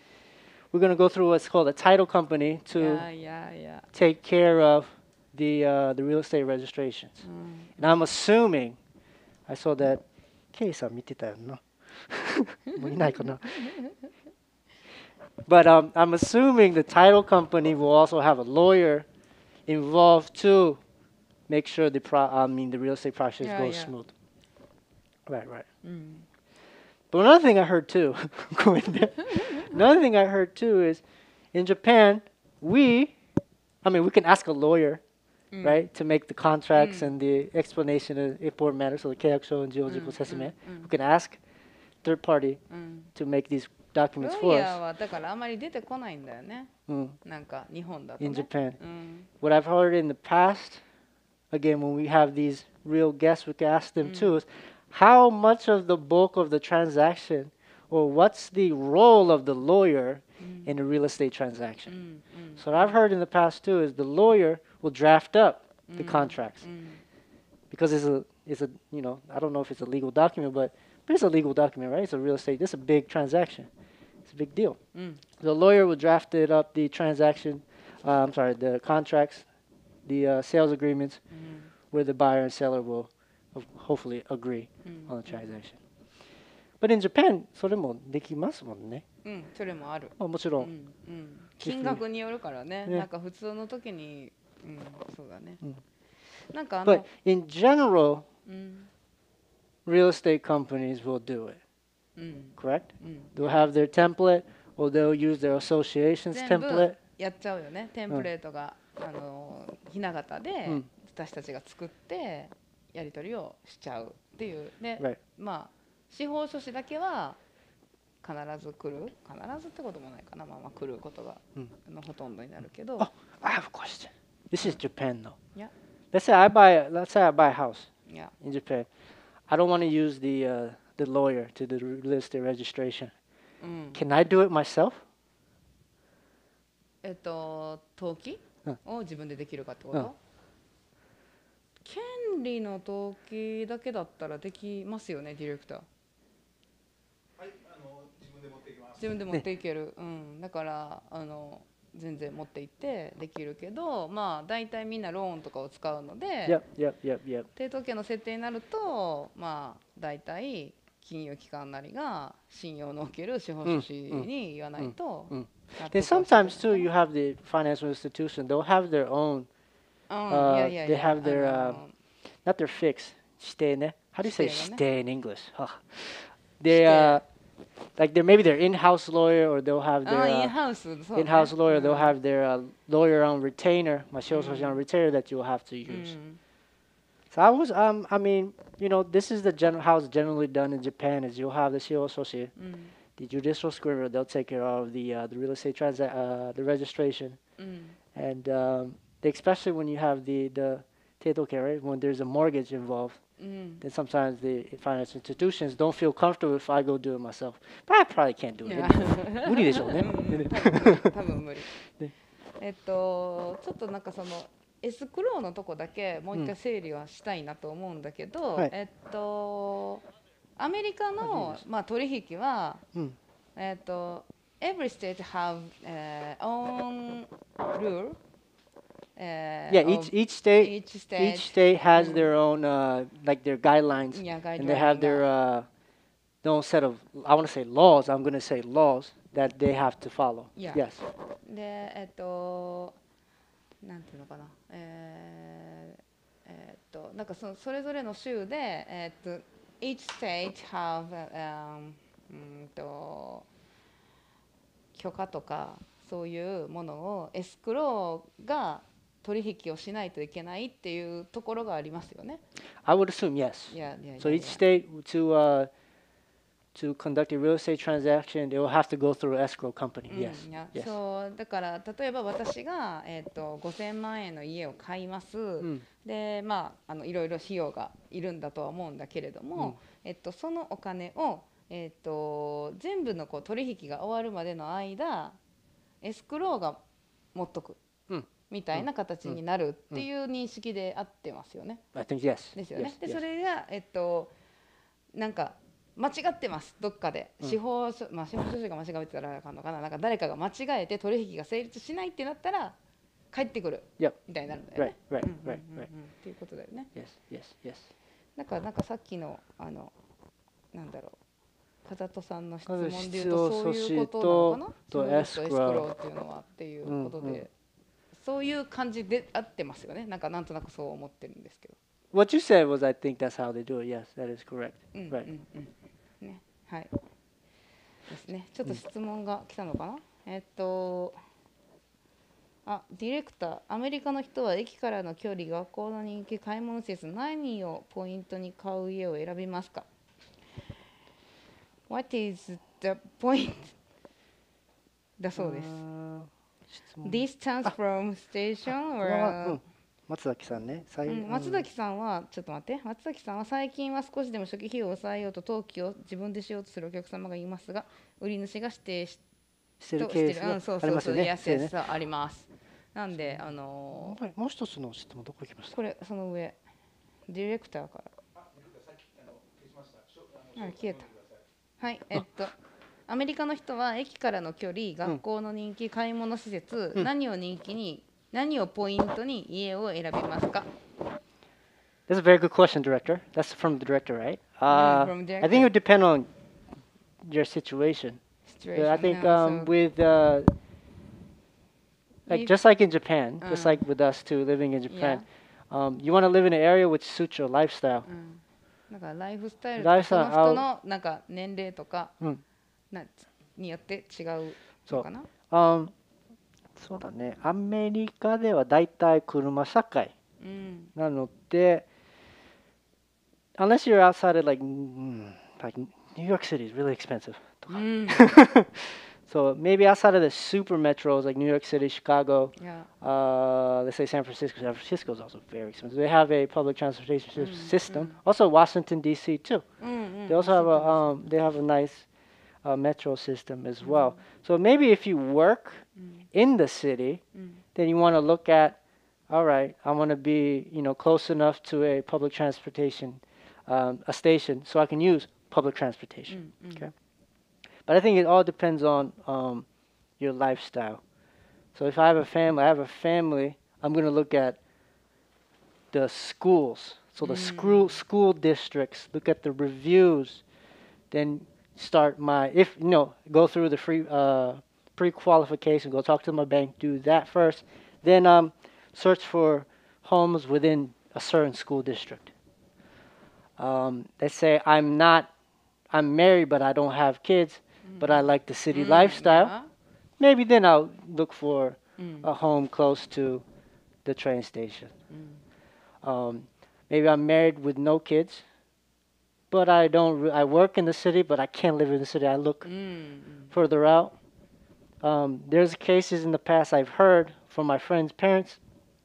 we're going to go through what's called a title company to Yeah, yeah, yeah. take care of the uh, the real estate registrations. And I'm assuming I saw that Keiさん見てたよな。もういないかな。But um, I'm assuming the title company will also have a lawyer involved to make sure the pro I mean the real estate process Yeah, goes yeah. smooth. Right, right. Mm. But another thing I heard too, going there, another thing I heard too is in Japan, we, I mean, we can ask a lawyer, Mm. right, to make the contracts Mm. and the explanation of important matters, so the keyakusho and jihojiku sesame. mm. We can ask third party Mm. to make these documents ロイ for ヤー us はだからあまり出てこないんだよね。 mm, なんか日本だと in ね。 Japan. うん What I've heard in the past, again, when we have these real guests, we can ask them Mm. too, is how much of the bulk of the transaction or what's the role of the lawyer Mm. in a real estate transaction? うんうん So what I've heard in the past too is the lawyer will draft up the Mm. contracts うん because it's a it's a you know I don't know if it's a legal document, but but it's a legal document, right? It's a real estate. This is a big transaction. It's a big deal. うん The lawyer will draft it up the transaction. Uh, I'm sorry, the contracts, the uh, sales agreements, うん where the buyer and seller will ho- hopefully agree うん on the transaction. But in Japan, それもできますもんね。 うん、それもある。 まあもちろ。 うんんうん、金額によるからね。 ねなんか普通の時に、うん、そうだね。 うんなんかあ But の、 in general, うん、 real estate companies will do it, うん、 correct? うん、 They'll have their template, or they'll use their association's 全部 template. やっちゃうよね。テンプレートが、あのひな形でうん私たちが作ってやり取りをしちゃうっていう。で、 Right. まあ司法書士だけは必ず来る。必ずってこともないかな。まあまあ来ることが、 うんのほとんどになるけど。 Oh, I have a question. This is Japan, though. Yeah. Let's say I buy, a, let's say I buy a house いや、 in Japan. I don't want to use the uh, the lawyer to do the real estate registration. うん。 Can I do it myself? えっと登記うんを自分でできるかってこと、 うん、 権利の登記だけだったらできますよね、ディレクター。 はい、あの自分で持っていきます。 自分で持っていける、うん、だからあの全然持って行ってできるけど、まあ大体みんなローンとかを使うので、 Yep, yep, yep, yep. 抵当権の設定になると、まあ大体金融機関なりが信用のおける司法書士に言わないと。 うんうん納得 Then はしてくれない sometimes too, you have the financial institution. They'll have their own, うん uh, いやいやい they や have their, あ uh, の not their fix, 指定ね. How do you say 指定ね。 指定 in English? Huh. They, uh, like they're maybe their in-house lawyer, or they'll have あ their イン uh, ハウス、そうね、 in-house lawyer. うん They'll have their uh, lawyer on retainer, まあ司法書士 on retainer that you'll have to う use. ん So I was, um, I mean, you know, this is the general how it's generally done in Japan. Is you'll have the C O associate, うん the judicial scrivener. They'll take care of the uh, the real estate transa- uh, the registration, うん and um, they, especially when you have the the teitoke, right? When there's a mortgage involved, うん then sometimes the financial institutions don't feel comfortable if I go do it myself. But I probably can't do い it. や anyway. 無理でしょうね。 うん多分多分無理ねえっとちょっとなんかそのエスクローのとこだけもう一回整理はしたいなと思うんだけど、 はいえっとアメリカあいいのですまあ取引はうん。 えっと every state have、uh, own rule、uh, Yeah, of each each state each state each state has Mm. their own uh, like their guidelines, いや and they have their guideline が uh, their own set of I want to say laws. I'm going to say laws that they have to follow. Yeah. Yes. でえっとなんていうのかなえーえーっとなんかそのそれぞれの州でえーっと each state have、um, うんと許可とかそういうものをエスクローが取引をしないといけないっていうところがありますよね。 I would assume yes. Yeah, yeah, So yeah, each yeah. state to uh, to conduct a real estate transaction, they will have to go through an escrow company. うん Yes. いや Yes. そうだから例えば私が、えー、とごせんまんえんの家を買います、 うんでまああのいろいろ費用がいるんだとは思うんだけれども、 うんえっと、そのお金を、えっと、全部のこう取引が終わるまでの間エスクローが持っとくうんみたいな形になるっていう認識で合ってますよね。 I think yes. ですよね。 Yes, で yes. それが、えっと、なんか間違ってますどっかでうん司法書、まあ、司法書士が間違えてたらあかんのかな、なんか誰かが間違えて取引が成立しないってなったら帰ってくる Yep. みたいになるんだよ Right. ね。 Right. うんうんうん Right. うん Right. っていうことだよね。 Yes. Yes. Yes. だからなんかさっきのあのなんだろう風戸さんの質問で言う必と要そういう素子ことなのかな、 とそのエスクローエスクローっていうのはっていうことで、 うんうんそういう感じで合ってますよね。なんかなんとなくそう思ってるんですけど。 What you said was, I think that's how they do it. Yes, that is correct. うんうん Right. うんね、はいですね。ちょっと質問が来たのかな、えっとあディレクター、アメリカの人は駅からの距離、学校の人気、買い物施設、何をポイントに買う家を選びますか？ What is the point? だそうです。 あー質問 Distance from station これは or、 うん松崎さんね。最うん、松崎さんはちょっと待って松崎さんは最近は少しでも初期費用を抑えようと登記を自分でしようとするお客様がいますが、売り主が指定ししてるとケースがしてるうん、そうあそうそう、 りますよね。 安そうねさあります。なんであのはいもう一つの質問どこ行きましーた？ これその上ディレクターからあ、さっきあの消しました。しょあのあ消えた。はい、えっとアメリカの人は駅からの距離、学校の人気、買い物施設、 うん何を人気に何をポイントに家を選びますか？ That's a very good question, director. That's from the director, right? Uh, from I think it would depend on your situation. Situation, I think yeah, um, so- with uh, like You- just like in Japan, just Uh. like with us too, living in Japan, Yeah. um, you want to live in an area which suits your lifestyle. うん、なんかライフスタイルとライフスかそのタイル人のなんか年齢とかうんなによって違うのかな。 Um, そうだね。アメリカではだいたい車社会うんなので、unless you're outside of like, mm, like New York City is really expensive. とかうん So maybe outside of the super metros like New York City, Chicago, いや uh, let's say San Francisco. San Francisco is also very expensive. They have a public transportation sys- Mm, system. mm. Also Washington D C too. うんうん They also have a um, they have a nice uh, metro system as well. So maybe if you work うん in the city, うん then you want to look at, all right, I want to be, you know, close enough to a public transportation, um, a station, so I can use public う transportation. んうん Okay. But I think it all depends on um, your lifestyle. So if I have a family, I have a family, I'm going to look at the schools. So the school Mm. school districts, look at the reviews, then start my, if, you know, go through the free uh, pre-qualification, go talk to my bank, do that first. Then um, search for homes within a certain school district. Um, let's say I'm not, I'm married, but I don't have kids, but I like the city うん lifestyle. いや Maybe then I'll look for うん a home close to the train station. うん Um, maybe I'm married with no kids, but I don't. Re- I work in the city, but I can't live in the city. I look うん further out. Um, there's cases in the past I've heard from my friends' parents.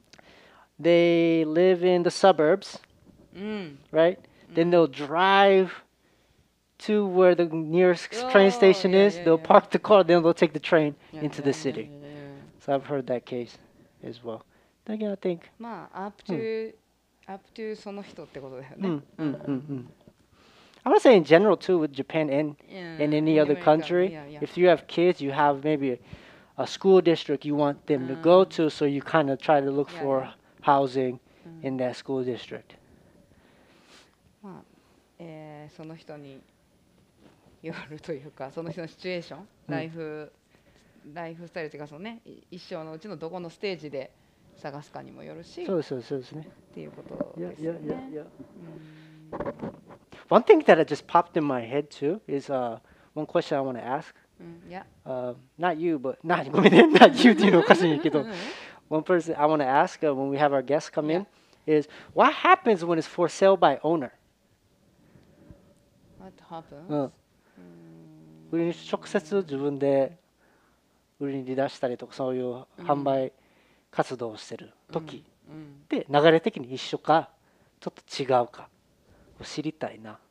They live in the suburbs, うん right? Then they'll drive to where the nearest Oh, train station yeah, is. yeah, they'll yeah. park the car, then they'll take the train いや into いや the いや city. いやいや So I've heard that case as well. Then again, I think. まあ up to up to その人ってことだよね。 Mm, mm, mm, mm. I would say in general too with Japan and うん in any other America, country, yeah, yeah. if you have kids, you have maybe a, a school district you want them to go to, so you kind of try to look Yeah, for yeah. housing うん in that school district. まあえーその人によるというか、その人のシチュエーション、ライフライフスタイルというかそのね、い一生のうちのどこのステージで探すかにもよるし、っ So, so, so, so, ていうことで yeah, すよ yeah, ね。 yeah, yeah. うん One thing that just popped in my head too is uh, one question I want to ask. うんいや、 Uh, not you, but not, not you っていうのおかしいけど、 うんうん one person I want to ask uh, when we have our guests come Yeah. in is what happens when it's for sale by owner? What happens? うん。 うん売り主直接自分で売りに出したりとかそういう販売活動をしてる時うんで流れ的に一緒かちょっと違うかを知りたいな。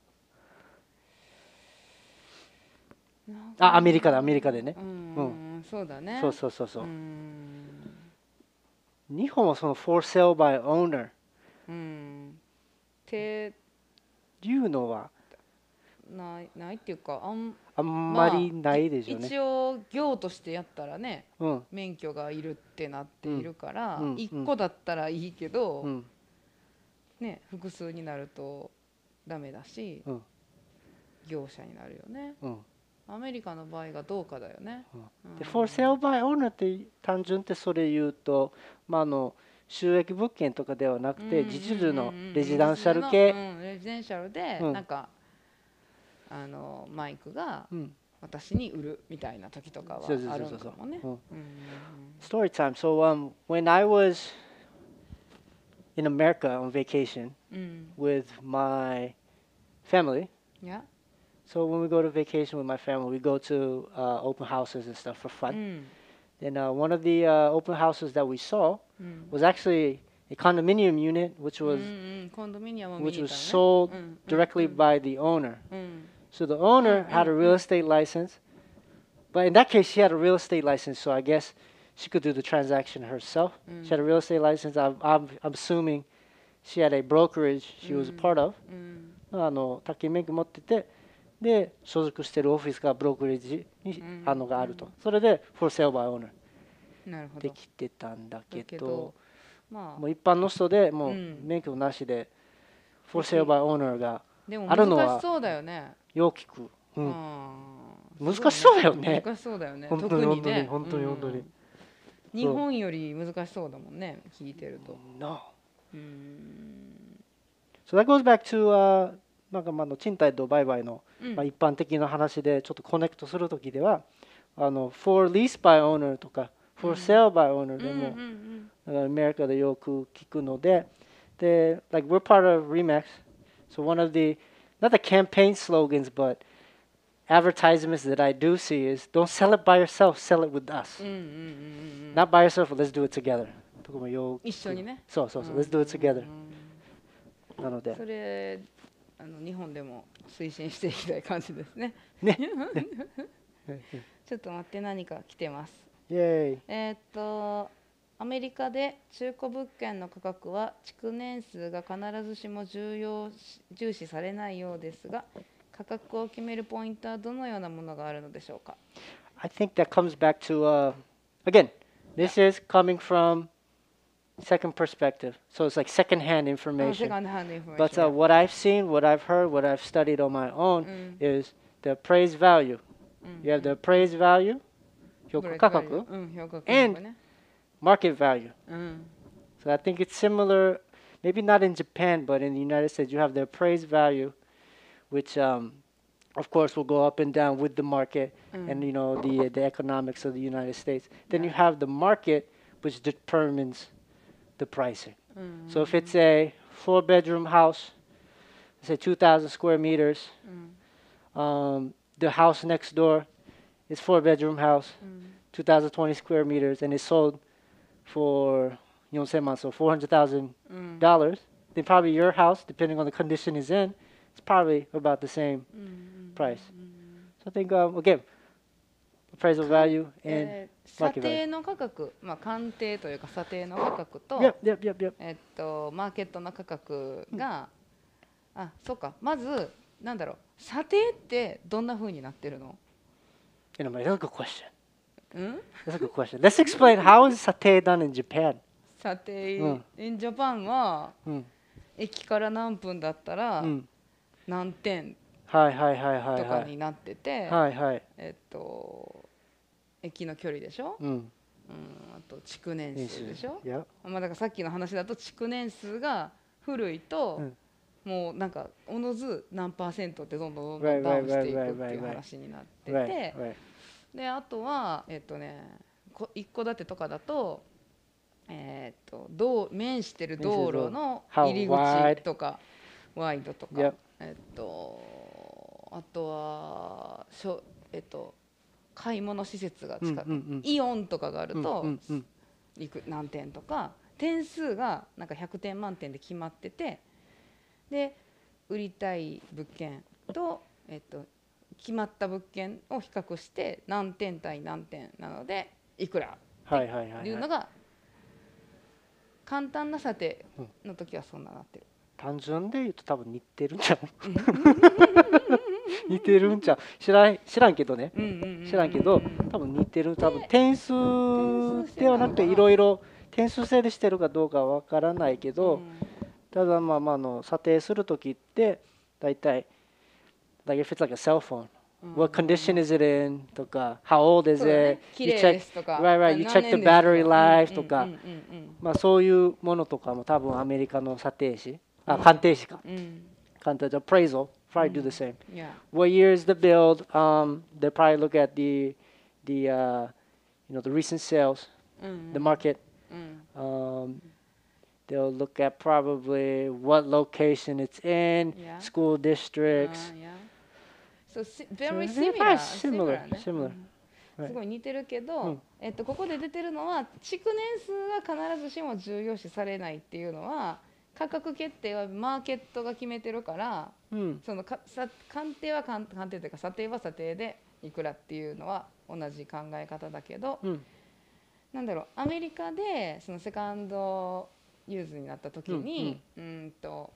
なんかあ、アメリカだアメリカでね。 うんうんそうだね。 そうそうそうそうう。 ん日本はその for sale by owner っうんてていうのはないないっていうかあんあんまりないでしょうね。 一応業としてやったらねうん免許がいるってなっているから、 うんうん一個だったらいいけど、 うんね複数になるとダメだし、 うん業者になるよね。 うん。 アメリカの場合がどうかだよね。 で for sale by owner って単純ってそれ言うと、まあ、あの収益物件とかではなくて自住のレジダンシャルう系、 ん、レジデンシャルで、 うんなんかあのマイクがうん、 私に売るみたいな時とかはそうそうあるそうそうのかもね。 うんうん Story time. So um, when I was in America on vacation うんうん with my family, いや so when we go to vacation with my family, we go to uh, open houses and stuff for う fun. ん And uh, one of the uh, open houses that we saw うん was actually a condominium unit, which うんう was んコンドミニアムを見 which に行 was ったの sold ね。うん directly うん by the owner. うん So the owner Mm, had a mm, real mm. estate license, but in that case, she had a real estate license, so I guess she could do the transaction herself. She had a Mm. real estate license. I'm, I'm, I'm assuming she had a brokerage she was a part of. うんあの宅建免許持ってて、で所属してるオフィスがブロークレージに、 うんあのがあると。それで for sale by owner なるほど。 できてたんだけだけど、 どまあもう一般の人でもううん免許なしで for sale by owner がでもあるのは難しそうだよね。 よく聞く。ううんん、 難難しそうだよね。 難しそうだよね。 本当特にに本当にね。 本当に本当にうん日本より難しそうだもんね。聞いてると。 No. うん。 So that goes back to、uh, なんかまあの賃貸と売買の、 うんまあ、一般的な話でちょっとコネクトするときではあの for lease by owner とか for sale by owner でも、 うんうんだからアメリカでよく聞くのでで like we're part of Remax, so one of the not the campaign slogans but advertisements that I do see is don't sell it by yourself, sell it with us. うんうんうんうんうん。 Not by yourself, but let's do it together. とかもよく一緒にね。 そうそうそう、 うん let's do it together. うんなのでそれあの日本でも推進していきたい感じですね。 ね。 ちょっと待って何か来てます。 イェーイ。 えーっとアメリカで中古物件の価格は築年数が必ずしも重要し重視されないようですが、価格を決めるポイントはどのようなものがあるのでしょうか。 I think that comes back to uh, again, this is coming from second perspective, so it's like secondhand あ information. セカンドハンドインフォメー But ショ uh, ン。 what I've seen, what I've heard, what I've studied on my own うん。 is the appraised value. うん You have the appraised value, 評価価格、 うん、評価価 and 格ね。 market value. うん。 So I think it's similar, maybe not in Japan, but in the United States, you have the appraised value, which um, of course will go up and down with the market うん and you know the the economics of the United States. Then you Yeah. have the market, which determines the pricing. うん So if it's a four bedroom house, say two thousand square meters, うん um, the house next door is four bedroom house, うん two thousand twenty square meters, and it's sold for you know so four hundred thousand うん dollars. Then probably your house, depending on the condition it's in, it's probably about the same うん price. うん So I think um, again, appraisal value and えー査定の価格、まあ、鑑定というか査定の価格と、 yep, yep, yep, yep. えっと、マーケットの価格が、あそうかまずなんだろう査定ってどんな風になってるの、 You know, that's a good question. うん、 That's a good question. Let's explain how is satay done in Japan. 査定、 うん in Japan は Mm. 駅から何分だったら Mm. 何点 Hi, hi, hi, hi, とか hi. になってて、 Hi, hi. えっと駅の距離でしょ、 Mm. うん、あと築年数でしょ、 Yep. まあ、だからさっきの話だと築年数が古いと、 うんもうなんかおのず何パーセントってどんどんどんど Right, んダウン right, していく right, って right, いう right, right. 話になってて、 Right, right. であとはえっとねこ一戸建てとかだとえー、と道面してる道路の How 入り wide 口とかワイドとか、 Yep. えっ、とあとはしょ、えっ、と買い物施設が近く、 うんうんうんイオンとかがあると、 うんうんうんいく何点とか点数がなんかひゃくてん満点で決まってて、で売りたい物件と、えっと、決まった物件を比較して何点対何点なのでいくらはいはいはいはいっていうのが簡単な査定の時はそんななってる。 単純で言うと多分似てるんちゃう似てるんちゃう知らん知らんけどねうんうんうんうんうん知らんけど多分似てる多分点数点数制ではなくてなのかないろいろ点数制でしてるかどうかはわからないけど、 うんただまあまああの査定する時ってだいたい like if it's like a cell phone うん what condition is it in とか how old is そうだね it 綺 you 麗 check ですとか right right you 何 check 年 the ですとか battery life とかうんうんうんまあそういうものとかも多分アメリカの査定士あうん鑑定士かうんうん鑑定 the appraisal probably do the same Yeah. what year is the build um they probably look at the the uh you know the recent sales うん the market うん um they'll look at probably what location it's in Yeah. school districts Ah, yeah. So si- So very it's similar. similar, Similar ね。 similar, うん right. すごい似てるけど、 うんえっと、ここで出てるのは築年数は必ずしも重要視されないっていうのは価格決定はマーケットが決めてるから、 うんそのかさ鑑定は鑑鑑定というか査定は査定でいくらっていうのは同じ考え方だけど、 うんなんだろうアメリカでそのセカンドユーズになった時に、うんうんと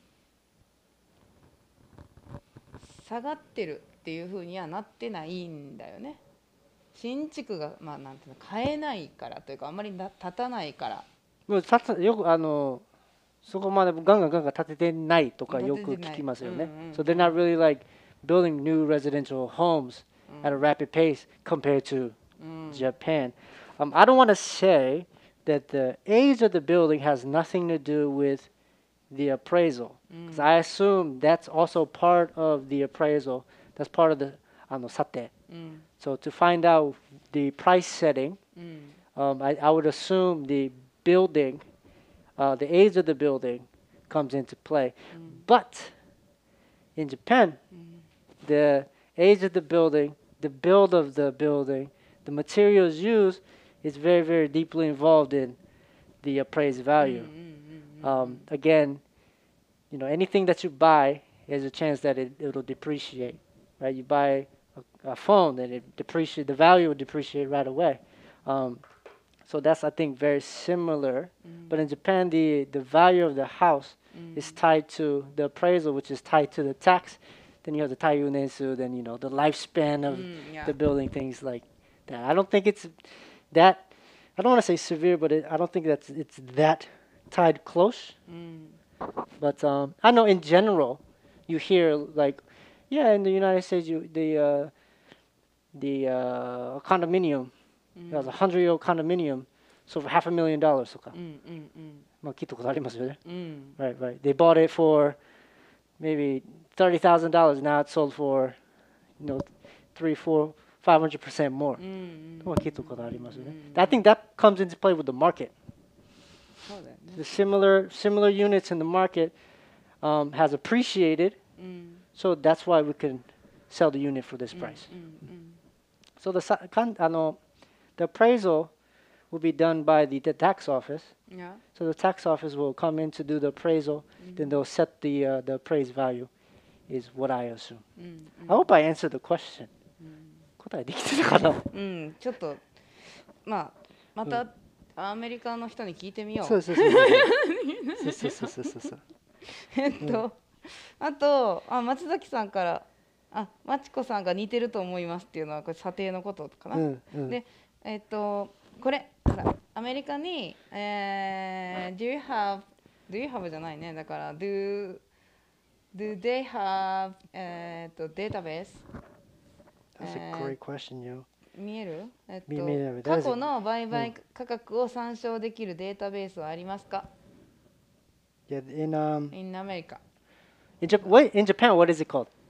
下がってるっていう風にはなってないんだよね。新築がまあなんていうの買えないからというかあんまりな立たないからもうたつよくあのそこまでガンガンガンガン建ててないとかよく建ててない聞きますよね。 うんうんうん So they're not really like building new residential homes at a rapid pace compared to うん Japan. Um, I don't want to say that the age of the building has nothing to do with the appraisal, because I assume that's also part of the appraisal. That's part of the あの査定。 うん So to find out the price setting, うん um, I, I would assume the building, uh, the age of the building comes into play. But in Japan, the age of the building, the build of the building, the materials used is very, very deeply involved in the appraised value. Um, again, you know, anything that you buy, there's a chance that it, it'll depreciate, right? You buy a, a phone, then it depreciate, the value will depreciate right away. Um, so that's, I think, very similar. But in Japan, the, the value of the house is tied to the appraisal, which is tied to the tax. Then you have the taiyu nensu, then, you know, the lifespan of Mm, yeah. the building, things like that. I don't think it's that, I don't want to say severe, but it, I don't think that's it's that tied close. うん But um, I know in general, you hear like, yeah, in the United States, you the uh, the uh, condominium, it was a hundred-year-old condominium, sold for half a million dollars. とかうんうんうんまあ聞いたことありますよね。 うん Right, right. They bought it for maybe thirty thousand dollars. Now it's sold for, you know, three, four, five hundred percent more. うんうんまあ聞いたことありますよね。I think that comes into play with the market. そうだよね The similar similar units in the market um, has appreciated, うん so that's why we can sell the unit for this price. うん So the sa- kan- あの the appraisal will be done by the, the tax office. うんいや So the tax office will come in to do the appraisal, then they'll set the uh, the appraised value, is what I assume. うん I hope I answered the question. 答えできてたかな？ うんちょっとまあまたアメリカの人に聞いてみよう。 そうそうそうそうそうそうそうそうそう。 えっと、あとあ松崎さんからあまちこさんが似てると思いますっていうのはこれ査定のことかな。 うんうん。 でえっとこれほらアメリカに、えー、Do you have Do you have じゃないねだから Do Do they have えっとデータベース That's a great question, yo. 見える、えっと、 見見える過去の売買価格を参照できるデータベースはありますか Yeah, in um in America in Japan, what in Japan, what is it called?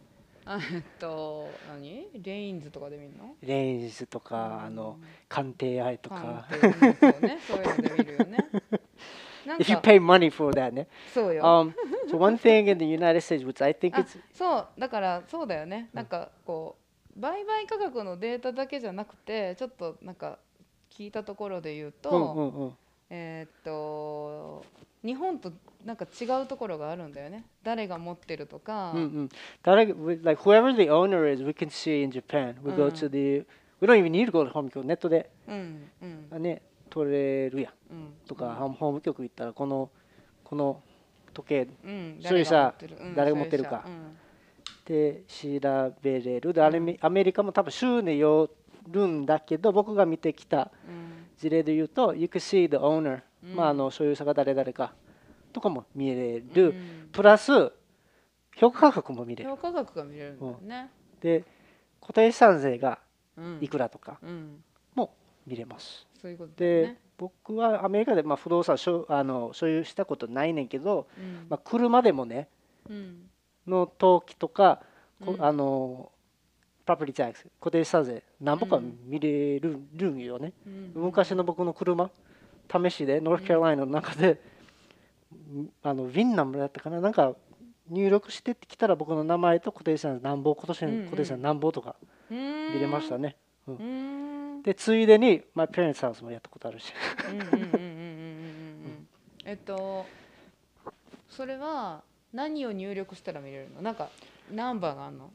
あえっと何レインズとかで見るの？ レインズとか、あの鑑定愛とか。 鑑定、うん、そうね、そういうので見るよね。なん If you か pay money for that ね。 そうよ。 Um, so one thing in the United States, which I think あ it's そうだからそうだよね。なんかこう売買価格のデータだけじゃなくて、ちょっとなんか聞いたところで言うと、 うんうんうん。 えーっと日本となんか違うところがあるんだよね。誰が持ってるとか、 うんうん。誰が we- like whoever the owner is, we can see in Japan. We う go ん to the, we don't even need to go to home 局、ネットでうんうんあね取れるやん。 うんとか、ホーム局行ったらこのこの時計うん所有者うん誰が持ってるか所有者うんで調べれる。で、あれみアメリカも多分州によるんだけど、僕が見てきたうん事例で言うと、You can see the owner、 うんまああの所有者が誰々かとかも見れうる。 んプラス評価価格も見れる。 評価額が見れるんだよね。 で、固定資産税がうんいくらとかうんも見れます。 そういうことだよで、 ね。 僕はアメリカでまあ不動産所あの所有したことないねんけど、 うんまあ、車でもねうんの登記とか、こうんあのプロパティタックス固定資産税何ぼかうん見れるるんよね。 うん昔の僕の車試しでノースカロライナの中で、あのウィンナンバーだったかな、なんか入力してきたら僕の名前と固定資産税何ぼ、今年の固定資産税何ぼとか見れましたね。 うんうんでついでに My Parents House もやったことあるし。 うんうんうんうんうんうんうんえっとそれは何を入力したら見れるの？なんかナンバーがあるの？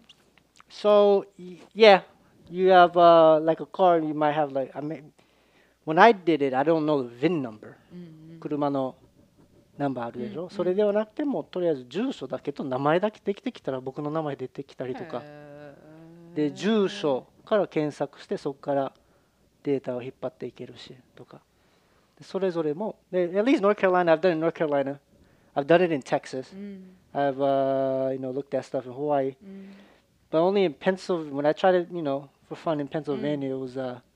So y- yeah, you have uh, like a car. You might have like I mean, when I did it, I don't know the V I N number. うんうん車のナンバーあるでしょ。 うんそれではなくてもとりあえず住所だけと名前だけできてきたら僕の名前出てきたりとか。 へーで住所から検索してそこからデータを引っ張っていけるしとか。でそれぞれもで at least North Carolina, I've done it in North Carolina. I've done it in Texas. うん I've uh, you know looked at stuff in Hawaii. うん But only in Pennsylvania. When I tried it, you know, for fun in Pennsylvania, it was uh,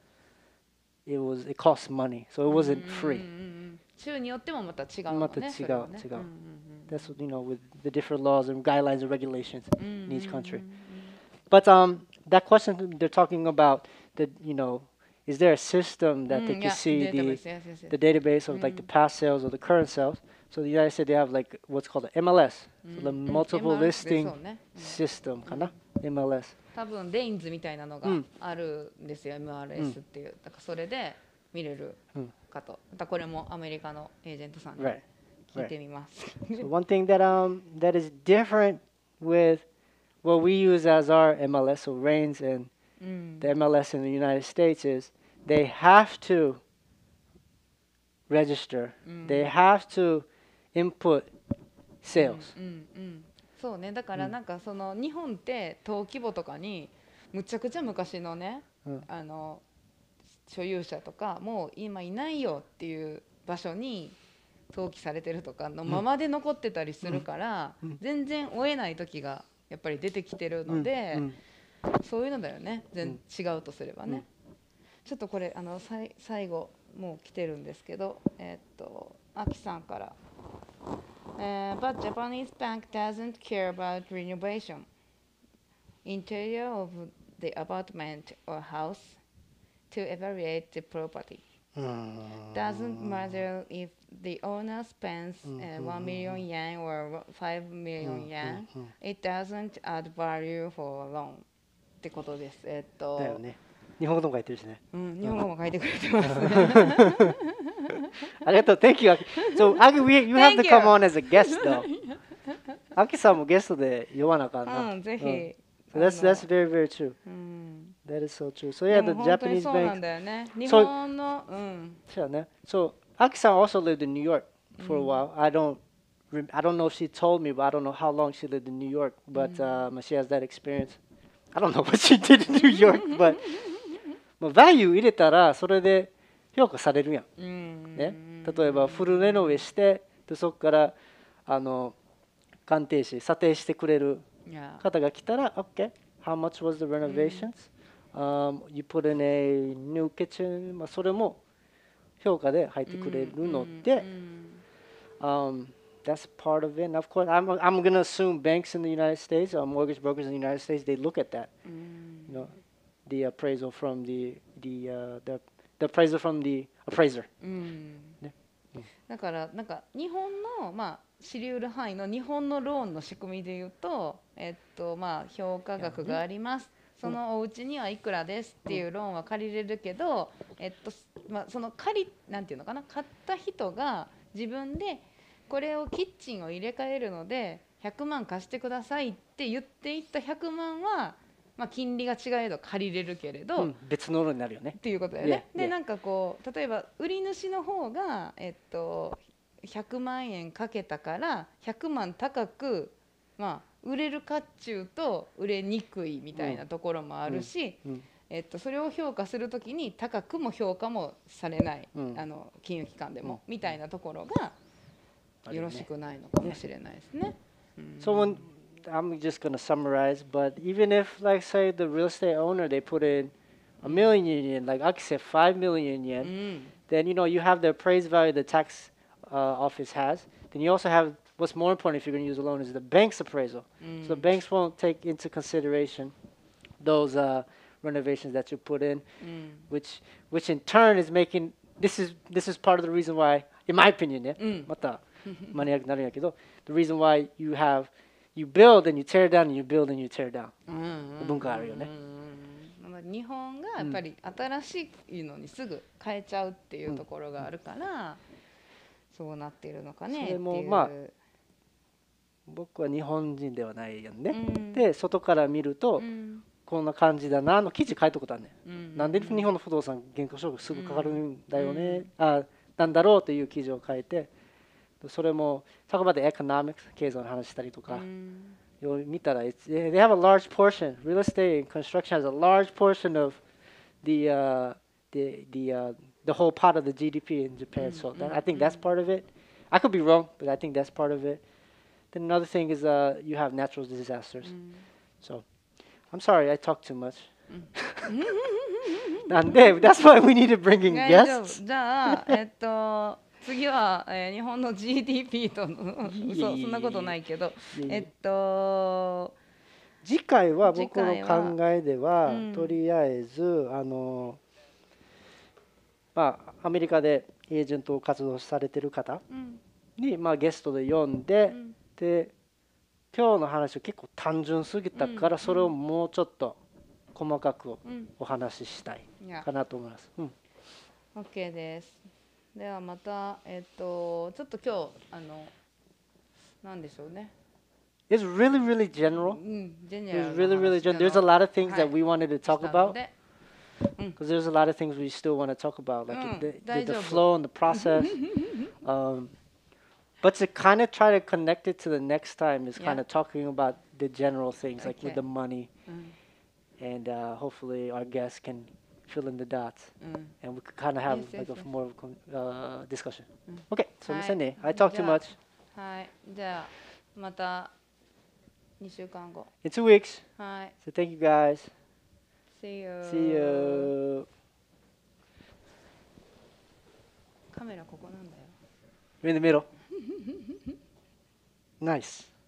it was it cost money, so it うん wasn't うん free. うんうん州によってもまた違うのね。 また違うそれはね違ううんうん That's what, you know with the different laws and guidelines and regulations うん in each country. うん But um, that question they're talking about, the you know, is there a system うん that う they んい can や see データベー the ス yes, yes, yes. the database of like the past sales or the current sales? So the United States they have like what's called the M L S, so the うん multiple うん エムアールエス で listing そうねうん system, かな M L S. 多分レインズみたいなのがうんあるんですよ、エムアールエス っていうだからそれで見れるうんかと、またこれもアメリカのエージェントさんに Right. 聞いてみます、 So one thing that um that is different with what we use as our M L S, so Reigns and うん the M L S in the United States is they have to register, うん they have to input sales. うんうんうんそうね、だからなんかその日本って登記簿とかにむちゃくちゃ昔のね、 うんあの所有者とかもう今いないよっていう場所に登記されてるとかのままで残ってたりするから、 うんうん全然追えない時がやっぱり出てきてるので、 うんそういうのだよね、全違うとすればね、ちょっとこれあのさい最後もう来てるんですけど、えーっとアキさんから、えー But Japanese bank doesn't care about renovation interior of the apartment or house to evaluate the property. うん Doesn't matter if the owner spends uh, うん one million yen or five うん million yen. うん It doesn't add value for a loan. ってことです。えっと、 だよね。日本語でも書いてるしね。 うん、日本語も書いてくれてますね。 ありがとう。Thank you. So, Aki, we, you have Thank to come you. on as a guest though. アキさんもゲストで呼ばなあかんな。 うん、ぜひ。 うん So that's that's very very true. うん。 That is so true. So で yeah, も the 本当に Japanese そうな bank. んだよね。日そう本の、うん。 そうね。So Aki-san also lived in New York for a while. I don't, rem- I don't know if she told me, but I don't know how long she lived in New York. But um, she has that experience. I don't know what she did in New York, but まあ value 入れたらそれで評価されるやん。 うん。 ね。例えばフルレノベしてでそこからあの鑑定士査定してくれるいや。 方が来たら OK. How much was the renovations? Um, you put in a new kitchen. まあそれも評価で入ってくれるので。 うん。 Um, that's part of it. And of course, I'm I'm gonna assume banks in the United States or mortgage brokers in the United States they look at that. You know, the appraisal from the the uh, the the appraisal from the appraiser. ね。 だからなんか日本のまあ知り得る範囲の日本のローンの仕組みでいうと、えっとまあ評価額があります。そのお家にはいくらですっていうローンは借りれるけど、えっとまあその借りなんていうのかな、買った人が自分でこれをキッチンを入れ替えるのでひゃくまん貸してくださいって言っていったひゃくまんは、まあ、金利が違えど借りれるけれど、 うん、別のローンになるよね。 っていうことだよね。 Yeah, で yeah. なんかこう例えば売り主の方が、えっと、ひゃくまんえんかけたからひゃくまん高く、まあ、売れるかっちゅうと売れにくいみたいなところもあるし、 うんうんえっと、それを評価するときに高くも評価もされない、 うん、 あの金融機関でも、 うん、 みたいなところがよろしくないのかもしれないですね。 So when I'm just gonna summarize, but even if, like, say, the real estate owner they put in a million yen, like Aki said, five million yen, うん then you know you have the appraised value the tax uh, office has. Then you also have what's more important if you're gonna use a loan is the bank's appraisal. うん So the banks won't take into consideration those uh, renovations that you put in, うん which which in turn is making this is this is part of the reason why, in my opinion, yeah, うんまたマニアックになるんやけど the reason why you have you build and you tear down and you build and you tear down うん文化あるよね。 うんうん、日本がやっぱり新しいのにすぐ変えちゃうっていうところがあるから、そうなっているのかねっていう。 それもまあ僕は日本人ではないやんね、 うん、 で外から見ると、 うん、 こんな感じだなの記事書いたことあるね、 うん、 なんで日本の不動産原価償却すぐかかるんだよね、うん、あなんだろうという記事を書いて、それも talk about the economics 経済の話したりとか、うん、見たら it's, they have a large portion real estate and construction has a large portion of the uh, the the uh, the whole part of the G D P in Japan, so that, I think that's part of it. I could be wrong, but I think that's part of it. Then another thing is uh, you have natural disasters. Mm. So I'm sorry I talk too much. なんで that's why we need to bring in guests. じゃあえっと次は、えー、日本の ジーディーピー とそ, そんなことないけどえっと次回は僕の考えでは、 うん、 とりあえずあのまあアメリカでエージェント活動されてる方に、うん、まあゲストで呼んで、うん、で今日の話は結構単純すぎたから、うん、それをもうちょっと細かくお話ししたいかなと思います。うん、 OK です。ではまたえっとちょっと今日あのなんでしょうね。 It's really, really general. Mm, it's really, really general. There's a lot of things that we wanted to talk about. Because there's a lot of things we still want to talk about, like mm, the, the, the flow and the process. um, but to kind of try to connect it to the next time is yeah. kind of talking about the general things, okay. like with the money. Mm. And uh, hopefully our guests can fill in the dots. Mm. And we could kind of have yes, like yes, a yes. more of a uh, discussion. Mm. Okay, so listen, I talk too much. はい、じゃあまたにしゅうかんご。 In two weeks. はい。 So thank you guys. See you. See you. カメラここなんだよ。 We're in the middle. Nice.